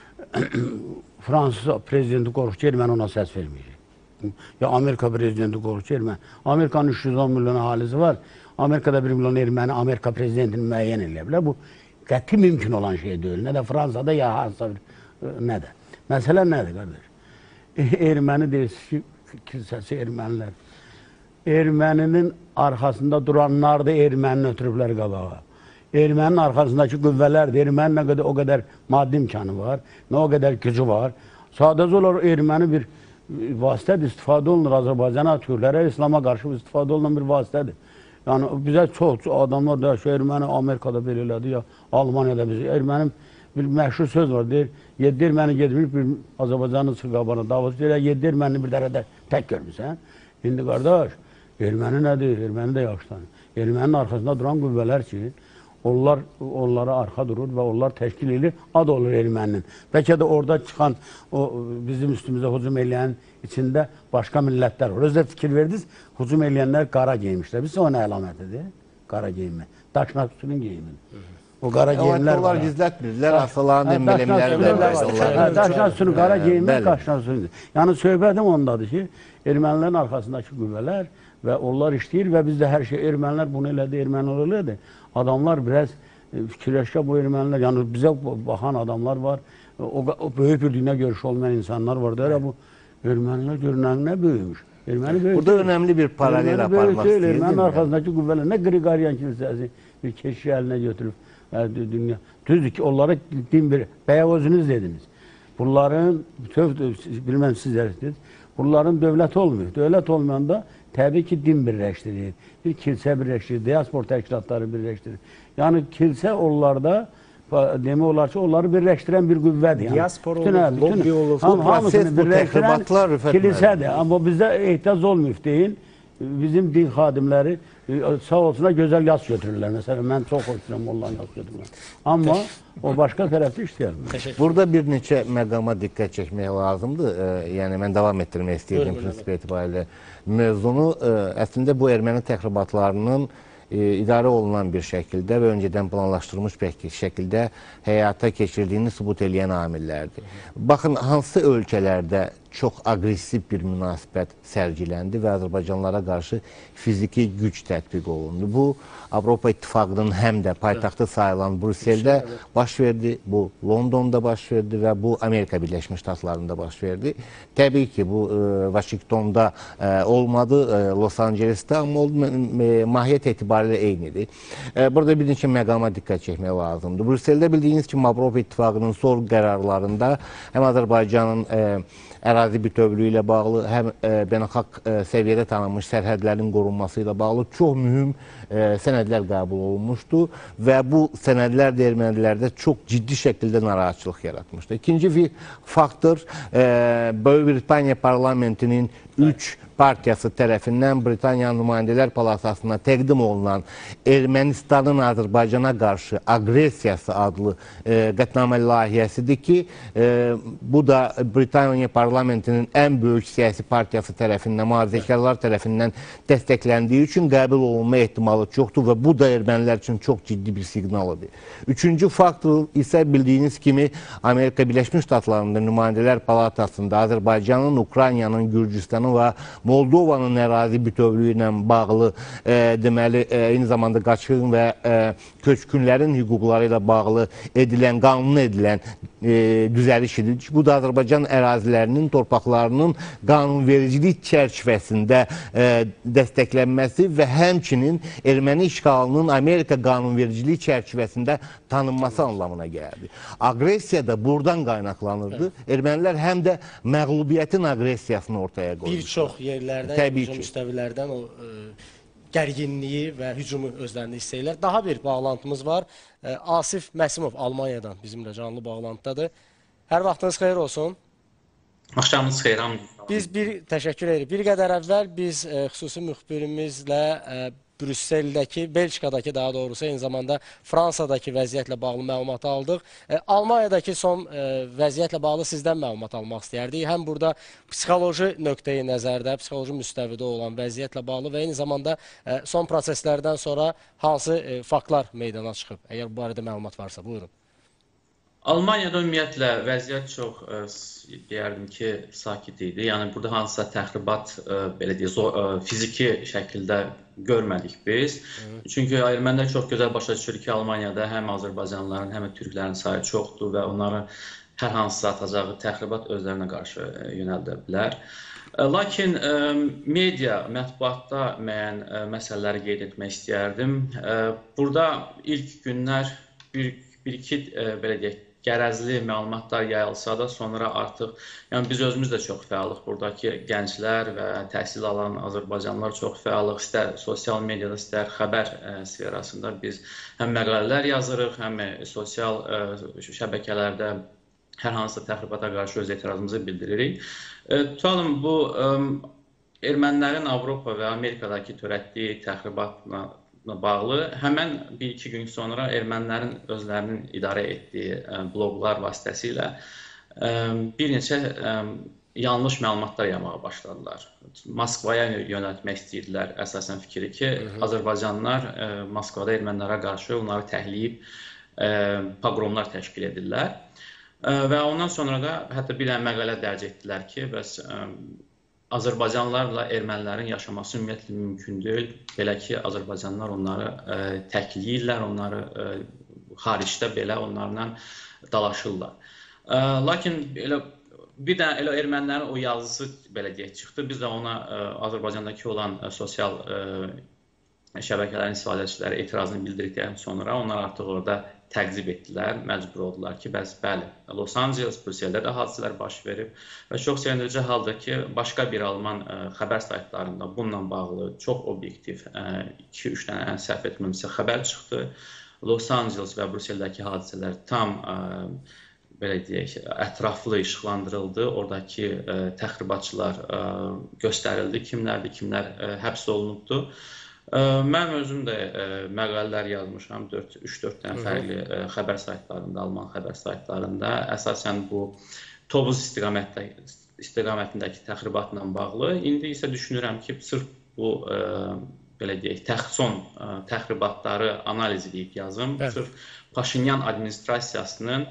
Fransız prezidenti qorxu ki, erməni ona səs verməyəcək. Ya Amerika prezidenti qorxu ki, erməni. Amerikanın üç yüz on milyon əhalisi var. Amerikada bir milyon erməni Amerika prezidentini müəyyən edə bilər. Bu qəti mümkün olan şey deyil. Nə də Fransada, ya hansısa nə də. Məsələ nədir, qardaş? Erməni deyirsiniz ki, kilsəsi ermənilər. Erməninin arxasında duranlar da ermənini ötürüblər qabağa. erməninin arxasındakı qüvvələrdir. Ermənin nə qədər o qədər maddi imkanı var, nə o qədər gücü var. Sadəcə olaraq erməni bir vasitədir, istifadə olunur Azərbaycana, Türklərə, İslama qarşı istifadə olunan bir vasitədir. Yəni bizə çox, çox adamlar da şu erməni Amerikada belə elədi ya Almaniyada biz. Ermənin bir məşhur söz var, deyir, yeddi erməni gedmiş bir Azərbaycanın çıxabana davası deyir, yeddi erməni bir dərədə tək görmüsən. İndi qardaş, erməni nədir? Erməni də yaxşıdan. Erməninin arxasında duran qüvvələr ki, onlar onlara arxa durur və onlar təşkil edir, ad olur erməninin. Bəlkə də orada çıxan o bizim üstümüzə hücum eləyənin içində başqa millətlər var. Özdə fikir verdiniz, hücum eləyənlər qara geymişlər. Biz onun əlamətidir, qara geyinmək. Daşnaqçının geyimidir. O qara geyimlər var. Onlar gizlətmirlər, asaların emblemləri. Daşnaqçının qara geyinmək, daşnaqçının. Yəni söhbətim ondadır ki, ermənilərin arxasındakı qüvvələr və onlar işləyir və biz də hər şey ermənilər bunu elədi, ermənilər elədi. Adamlar biraz fikirləşsə bu ermənilər, yəni bizə baxan adamlar var, o, o böyük bir dünya görüşü olmayan insanlar var da, bu ermənilər görünən nə böyümüş. Erməni böyük Burada deyil. Önemli bir paralel aparmaq istəyir. Ermənin arxasındakı qüvvələr, nə Qriqoryan kilsəsi bir keşiş əlinə götürüb, dünya. Düzdür ki, onlara din bir, bəyə özünüz dediniz. Bunların, bilməm siz dərsiniz, bunların dövlət olmuyor. Dövlət olmayanda təbii ki, din birləşdirir, bir kilsə birləşdirir, diaspor təşkilatları birləşdirir. Yəni, kilsə onlarda, demək olar ki, onları birləşdirən bir qüvvədir. Diaspor olur, lobby olur. Hamısını birləşdirən kilsədir. Amma bizdə ehtiyac olmuyor deyin. Bizim din xadimləri sağ olsuna gözəl yaz götürürlər. Məsələn, mən çox hoşlayıram onların yaz götürürlər. Amma o başqa tərəfdə işləyəlmir. Burada bir neçə məqama diqqət çəkmək lazımdır. Yəni, mən davam etdirmək istəyirdim prinsip etibarilə mövzunu. Əslində, bu erməni təxribatlarının idarə olunan bir şəkildə və öncədən planlaşdırılmış bir şəkildə həyata keçirdiyini sübut edən amillərdir. Baxın, hansı ölkələrdə çox aqressiv bir münasibət sərgiləndi və Azərbaycanlara qarşı fiziki güc tətbiq olundu. Bu, Avropa İttifaqının həm də paytaxtı sayılan Brüsseldə baş verdi, bu Londonda baş verdi və bu Amerika Birləşmiş Ştatlarında baş verdi. Təbii ki, bu Vaşinqtonda olmadı, Los Angelesdə, amma mahiyyət etibarilə eynidir. Burada bir neçə məqama diqqət çəkmək lazımdır. Brüsseldə bildiyiniz kimi Avropa İttifaqının son qərarlarında həm Azərbaycanın ərazi bütövlüyü ilə bağlı, həm beynəlxalq səviyyədə tanınmış sərhədlərin qorunması ilə bağlı çox mühüm sənədlər qəbul olunmuşdu və bu sənədlər də ermənilərdə çox ciddi şəkildə narahatçılıq yaratmışdı. İkinci bir faktor, Böyük Britaniya parlamentinin üç partiyası tərəfindən Britaniyanın Nümayəndələr Palatasına təqdim olunan Ermənistanın Azərbaycana qarşı aqressiyası adlı qətnaməli layihəsidir ki, bu da Britaniya parlamentinin ən böyük siyasi partiyası tərəfindən, mühafizəkarlar tərəfindən dəstəkləndiyi üçün qəbul olunma ehtimalı çoxdur və bu da ermənilər üçün çox ciddi bir siqnalıdır. Üçüncü faktor isə bildiyiniz kimi Amerika Birləşmiş Ştatlarında Nümayəndələr Palatasında Azərbaycanın, Ukraynanın, Gürcüstanın və Moldovanın ərazi bütövlüyü ilə bağlı deməli, eyni zamanda qaçqın və köçkünlərin hüquqları ilə bağlı edilən, qanun edilən düzəliş edilir. Bu da Azərbaycan ərazilərinin, torpaqlarının qanunvericilik çərçivəsində dəstəklənməsi və həmçinin erməni işğalının Amerika qanunvericilik çərçivəsində tanınması anlamına gəldi. Aqressiya da buradan qaynaqlanırdı. Ermənilər həm də məğlubiyyətin aqressiyasını ortaya qoydu. Bir çox yerlərdən, hücum müstəvilərdən o gərginliyi və hücumu özlərində hiss edirlər. Daha bir bağlantımız var. Asif Məsimov Almaniyadan bizimlə canlı bağlantıdadır. Hər vaxtınız xeyir olsun. Axşamınız xeyir. Biz bir təşəkkür edirik. Bir qədər əvvəl biz xüsusi müxbirimizlə Brüsseldəki, Belçikadakı daha doğrusu eyni zamanda Fransadakı vəziyyətlə bağlı məlumat aldıq. Almaniyadakı son vəziyyətlə bağlı sizdən məlumat almaq istəyərdik. Həm burada psixoloji nöqteyi nəzərdə, psixoloji müstəvidə olan vəziyyətlə bağlı və eyni zamanda son proseslərdən sonra hansı faktlar meydana çıxıb? Əgər bu barədə məlumat varsa, buyurun. Almaniyada ümumiyyətlə vəziyyət çox, deyərdim ki, sakit idi. Yəni, burada hansısa təxribat, belə deyək, fiziki şəkildə görmədik biz. Çünki ermənilər çox gözəl başa düşür ki, Almaniyada həm Azərbaycanlıların, həm də türklərin sayı çoxdur və onların hər hansısa atacağı təxribat özlərinə qarşı yönəldə bilər. Lakin media, mətbuatda müəyyən məsələləri qeyd etmək istəyərdim. Burada ilk günlər bir-iki, belə deyək, qərəzli məlumatlar yayılsa da, sonra artıq, yəni biz özümüz də çox fəalıq. Buradakı gənclər və təhsil alan Azərbaycanlılar çox fəalıq. İstər sosial mediada, istər xəbər sferasında biz həm məqalələr yazırıq, həm sosial şəbəkələrdə hər hansısa təxribata qarşı öz etirazımızı bildiririk. Tutalım, bu ermənilərin Avropa və Amerikadakı törətdiyi təxribatla bağlı həmən bir-iki gün sonra ermənilərin özlərinin idarə etdiyi bloqlar vasitəsilə bir neçə yanlış məlumatlar yaymağa başladılar. Moskvaya yönəltmək istəyirdilər əsasən fikri ki, Azərbaycanlılar Moskvada ermənilərə qarşı onları təhliyib pogromlar təşkil edirlər. Və ondan sonra da hətta bir dənə məqalə dərc etdilər ki, bəs Azərbaycanlılarla ermənilərin yaşaması ümumiyyətlə mümkün deyil. Belə ki, Azərbaycanlılar onları təkləyirlər, onları xaricdə belə onlarla dalaşırlar. Lakin bir dənə elə ermənilərin o yazısı belə deyək çıxdı. Biz də ona Azərbaycandakı olan sosial şəbəkələrin istifadəçiləri etirazını bildirdikdən sonra onlar artıq orada təqzib etdilər, məcbur oldular ki, bəs bəli, Los Angeles, Brüsseldə də hadisələr baş verib və çox sevindirici haldır ki, başqa bir Alman xəbər saytlarında bununla bağlı çox obyektiv iki-üç dənə səhv etməmsə xəbər çıxdı. Los Angeles və Brüsseldəki hadisələr tam belə deyək, ətraflı işıqlandırıldı. Oradakı təxribatçılar göstərildi, kimlərdir, kimlər həbs olunubdu. Mən özüm də məqalələr yazmışam, üç-dörd dənə fərqli xəbər saytlarında, Alman xəbər saytlarında. Əsasən bu Tovuz istiqamətindəki təxribatla bağlı. İndi isə düşünürəm ki, sırf bu, belə deyək, son təxribatları analiz edib yazım. Sırf Paşinyan administrasiyasının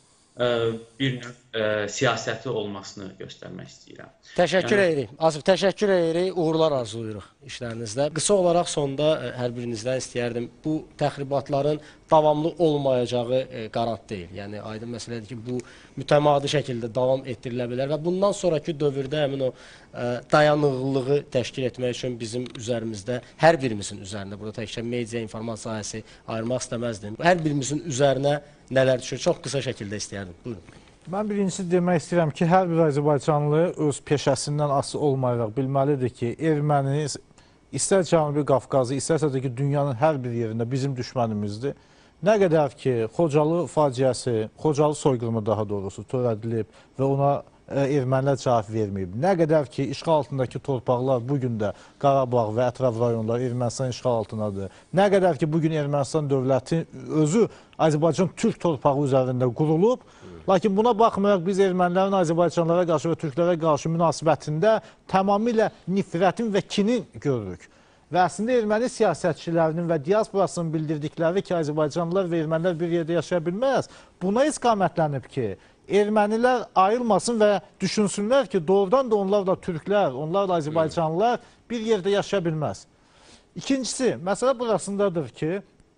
bir növ siyasəti olmasını göstərmək istəyirəm. Təşəkkür edirik. Asif, təşəkkür edirik. Uğurlar arzulayırıq işlərinizdə. Qısa olaraq sonda hər birinizdən istəyərdim. Bu təxribatların davamlı olmayacağı qarant deyil. Yəni, aydın məsələdir ki, bu mütəmadi şəkildə davam etdirilə bilər və bundan sonraki dövrdə həmin o dayanıqlılığı təşkil etmək üçün bizim üzərimizdə, hər birimizin üzərində, burada təkcə media, informasiya sahəsi ayırmaq istəməzdim. Hər birimizin üzərinə nələr düşür? Çox qısa şəkildə istəyərdim. Buyurun. Mən birincisi demək istəyirəm ki, hər bir Azərbaycanlı öz peşəsindən asılı olmayaraq bilməlidir ki, erməni istər Cənubi Qafqazı, istərsə də ki, dünyanın hər bir yerində bizim düşmənimizdir. Nə qədər ki, Xocalı faciəsi, Xocalı soyqırımı daha doğrusu törədilib və ona ermənilər cavab verməyib. Nə qədər ki, işğal altındakı torpaqlar bugün də Qarabağ və ətraf rayonlar Ermənistan işğal altındadır. Nə qədər ki, bugün Ermənistan dövləti özü Azərbaycan türk torpağı üzərində qurulub, lakin buna baxmayaraq biz ermənilərin Azərbaycanlara qarşı və türklərə qarşı münasibətində tamamilə nifrətin və kinin görürük. Və əslində erməni siyasətçilərinin və diasporasının bildirdikləri ki, Azərbaycanlılar və ermənilər bir yerdə yaşaya bilməz, buna istiqamətlənib ki, ermənilər ayrılmasın və düşünsünlər ki, doğrudan da onlar da türklər, onlar da Azərbaycanlılar bir yerdə yaşaya bilməz. İkincisi, məsələ burasındadır ki,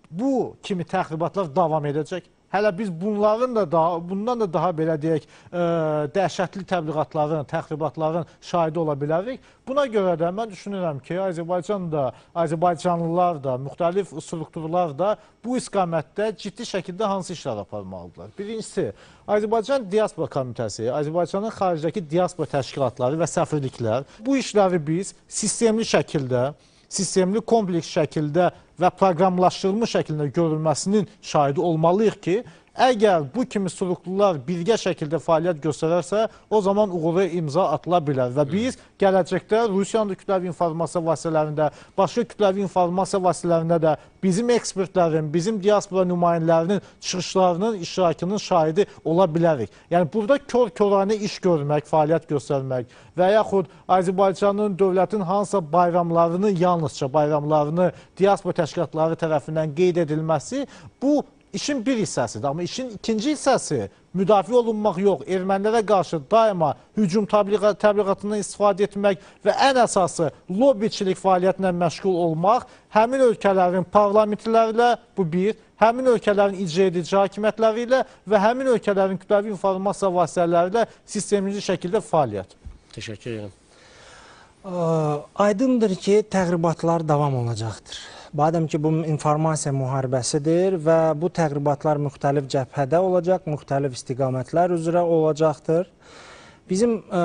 bu kimi təxribatlar davam edəcək. Hələ biz bunların da daha, bundan da daha belə deyək, ə, dəhşətli təbliğatların, təxribatların şahidi ola bilərik. Buna görə də mən düşünürəm ki, Azərbaycan da, Azərbaycanlılar da, müxtəlif strukturlar da bu istiqamətdə ciddi şəkildə hansı işlər aparmalıdırlar? Birincisi, Azərbaycan Diaspora Komitəsi, Azərbaycanın xaricdəki diaspora təşkilatları və səfirliklər bu işləri biz sistemli şəkildə, sistemli kompleks şəkildə və proqramlaşdırılmış şəkildə görülməsinin şahidi olmalıyıq ki, əgər bu kimi strukturlar birgə şəkildə fəaliyyət göstərərsə, o zaman uğurlu imza atıla bilər və biz gələcəkdə Rusiyanın kütləvi informasiya vasitələrində, başqa kütləvi informasiya vasitələrində də bizim ekspertlərin, bizim diaspora nümayəndələrinin çıxışlarının, iştirakının şahidi ola bilərik. Yəni, burada kör-körənə iş görmək, fəaliyyət göstərmək və yaxud Azərbaycanın, dövlətin hansısa bayramlarını, yalnızca bayramlarını diaspora təşkilatları tərəfindən qeyd edilməsi, bu İşin bir hissəsidir, amma işin ikinci hissəsi müdafiə olunmaq yox, ermənilərə qarşı daima hücum təbliğatından istifadə etmək və ən əsası lobbiçilik fəaliyyətinə məşğul olmaq, həmin ölkələrin parlamentləri ilə, bu bir, həmin ölkələrin icra edici hakimiyyətləri ilə və həmin ölkələrin kütləvi informasiya vasitələri ilə sistemli şəkildə fəaliyyət. Təşəkkür edirəm. Aydındır ki, təqribatlar davam olacaqdır. Badəm ki, bu informasiya müharibəsidir və bu təqribatlar müxtəlif cəbhədə olacaq, müxtəlif istiqamətlər üzrə olacaqdır. Bizim ə,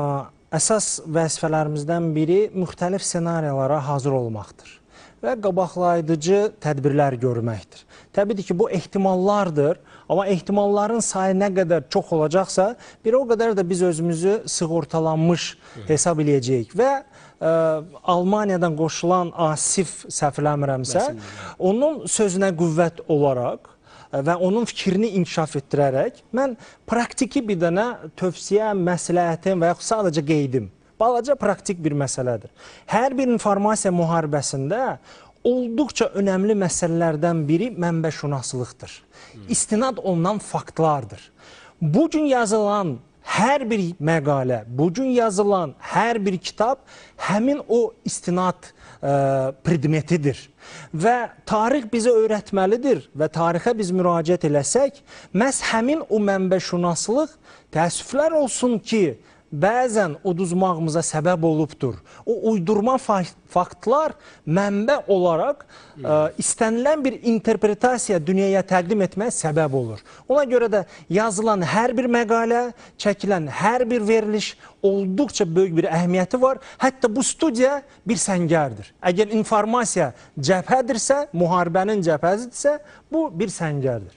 əsas vəzifələrimizdən biri müxtəlif senariyalara hazır olmaqdır və qabaqlayıcı tədbirlər görməkdir. Təbii ki, bu ehtimallardır, amma ehtimalların sayı nə qədər çox olacaqsa, bir o qədər də biz özümüzü sığortalanmış hesab eləyəcəyik və ə, Almaniyadan qoşulan Asif səhv eləmirəmsə, onun sözünə qüvvət olaraq və onun fikrini inkişaf etdirərək mən praktiki bir dənə tövsiyə, məsləhətim və yaxud sadəcə qeydim. Balaca praktik bir məsələdir. Hər bir informasiya müharibəsində olduqca önəmli məsələlərdən biri mənbəşünaslıqdır. İstinad olunan faktlardır. Bugün yazılan hər bir məqalə, bugün yazılan hər bir kitab həmin o istinad ə, predmetidir. Və tarix bizə öyrətməlidir və tarixə biz müraciət eləsək, məhz həmin o mənbəşünaslıq təəssüflər olsun ki, bəzən uduzmağımıza səbəb olubdur. O uydurma faktlar mənbə olaraq ə, istənilən bir interpretasiya dünyaya təqdim etməyə səbəb olur. Ona görə də yazılan hər bir məqalə, çəkilən hər bir veriliş olduqca böyük bir əhəmiyyəti var. Hətta bu studiya bir səngərdir. Əgər informasiya cəbhədirsə, müharibənin cəbhəsidirsə, bu bir səngərdir.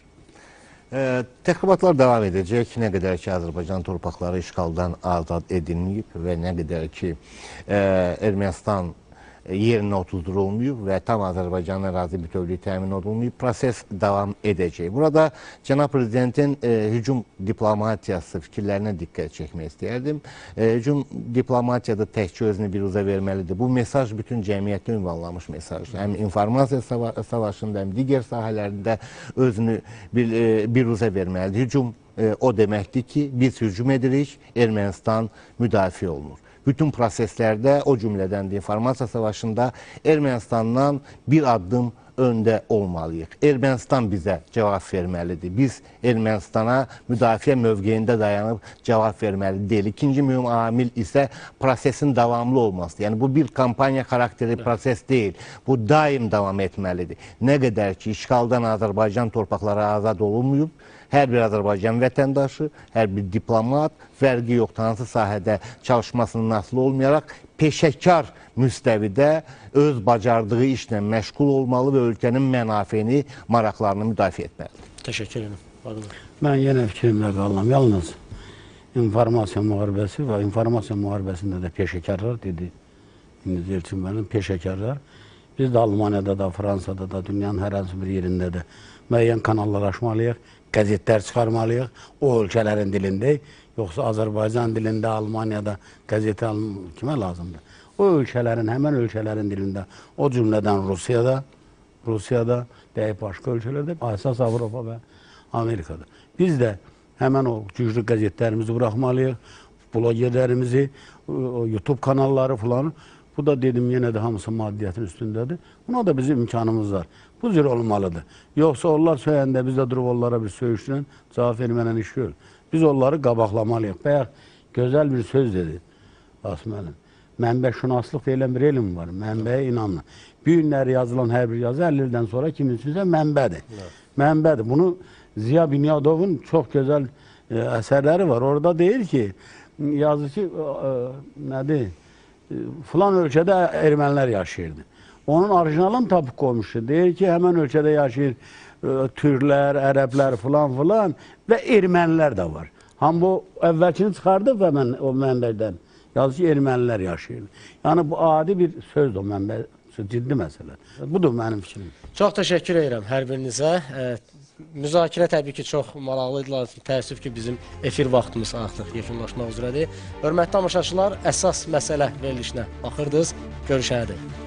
E, Təxribatlar davam edəcək. Nə qədər ki, Azərbaycan torpaqları işğaldan azad edilməyib və nə qədər ki, e, Ermənistan yerinə otuzdurulmayıb və tam Azərbaycan ərazi bütövlüyü təmin olunmayıb, proses davam edəcək. Burada Cənab Prezidentin e, hücum diplomatiyası fikirlərinə diqqət çəkmək istəyərdim. E, hücum diplomatiyada təkcə özünü bir uza verməlidir. Bu mesaj bütün cəmiyyətə ünvanlanmış mesajdır. Həm informasiya sava savaşında, həm digər sahələrində özünü bir, e, bir uza verməlidir. Hücum e, o deməkdir ki, biz hücum edirik, Ermənistan müdafiə olunur. Bütün proseslərdə, o cümlədən də informasiya savaşında Ermənistandan bir addım öndə olmalıyıq. Ermənistan bizə cavab verməlidir. Biz Ermənistana müdafiə mövqeyində dayanıb cavab verməli deyil. İkinci mühüm amil isə prosesin davamlı olması. Yəni bu bir kampaniya xarakterli proses deyil. Bu daim davam etməlidir. Nə qədər ki, işğaldan Azərbaycan torpaqları azad olunmayıb, hər bir Azərbaycan vətəndaşı, hər bir diplomat, fərqi yoxdur, hansı sahədə çalışmasının asılı olmayaraq peşəkar müstəvidə öz bacardığı işlə məşğul olmalı və ölkənin mənafeyini, maraqlarını müdafiə etməlidir. Təşəkkür ederim. Mən yenə fikrimlə qalıram. Yalnız informasiya müharibəsi və informasiya müharibəsində də peşəkarlar dedi. İndi Elçin mənim peşəkarlar. Biz də Almaniyada da, Fransada da, dünyanın hər hansı bir yerində də müəyyən kanallar açmalıyıq, qəzetlər çıxarmalıyıq, o ölkələrin dilində, yoxsa Azərbaycan dilində, Almaniyada qəzeti kimə lazımdır? O ölkələrin, həmən ölkələrin dilində, o cümlədən Rusiyada, Rusiyada, deyək başqa ölkələrdə, əsas Avropa və Amerikada. Biz də həmən o güclü qəzetlərimizi buraxmalıyıq, blogerlərimizi, YouTube kanalları falan. Bu da dedim, yenə də hamısı maddiyyətin üstündədir. Buna da bizim imkanımız var. Bu cür olmalıdır. Yoxsa onlar söyəndə biz də durub onlara bir söyüşlə cavab vermənən iş yox. Biz onları qabaqlamalıyıq. Bəyək gözəl bir söz dedi Asmənin. Mənbəşünaslıq deyilən bir elm var. Mənbəyə inanın. Bir günləri yazılan hər bir yazı əlli ildən sonra kimin üçünsə mənbədir. Mənbədir. Bunu Ziya Bünyadovun çox gözəl e, əsərləri var. Orada deyir ki, yazıcı e, nədir? Filan ölkədə ermənilər yaşayırdı. Onun orijinalını tapıb qoymuşdu. Deyir ki, həmən ölkədə yaşayır e, türlər, ərəblər filan filan və ermənilər də var. Ham bu əvvəlkini çıxardıb və mən o mənbədən yazır ki, ermənilər yaşayırdı. Yəni bu adi bir sözdür o mənbə, ciddi məsələ. Budur mənim fikrim. Çox təşəkkür edirəm hər birinizə. E, Müzakirə təbii ki, çox maraqlıdırlar. Təəssüf ki, bizim efir vaxtımız artıq yekunlaşmaq üzrədir. Hörmətli tamaşaçılar, əsas məsələ verilişinə baxırdınız. Görüşənədək.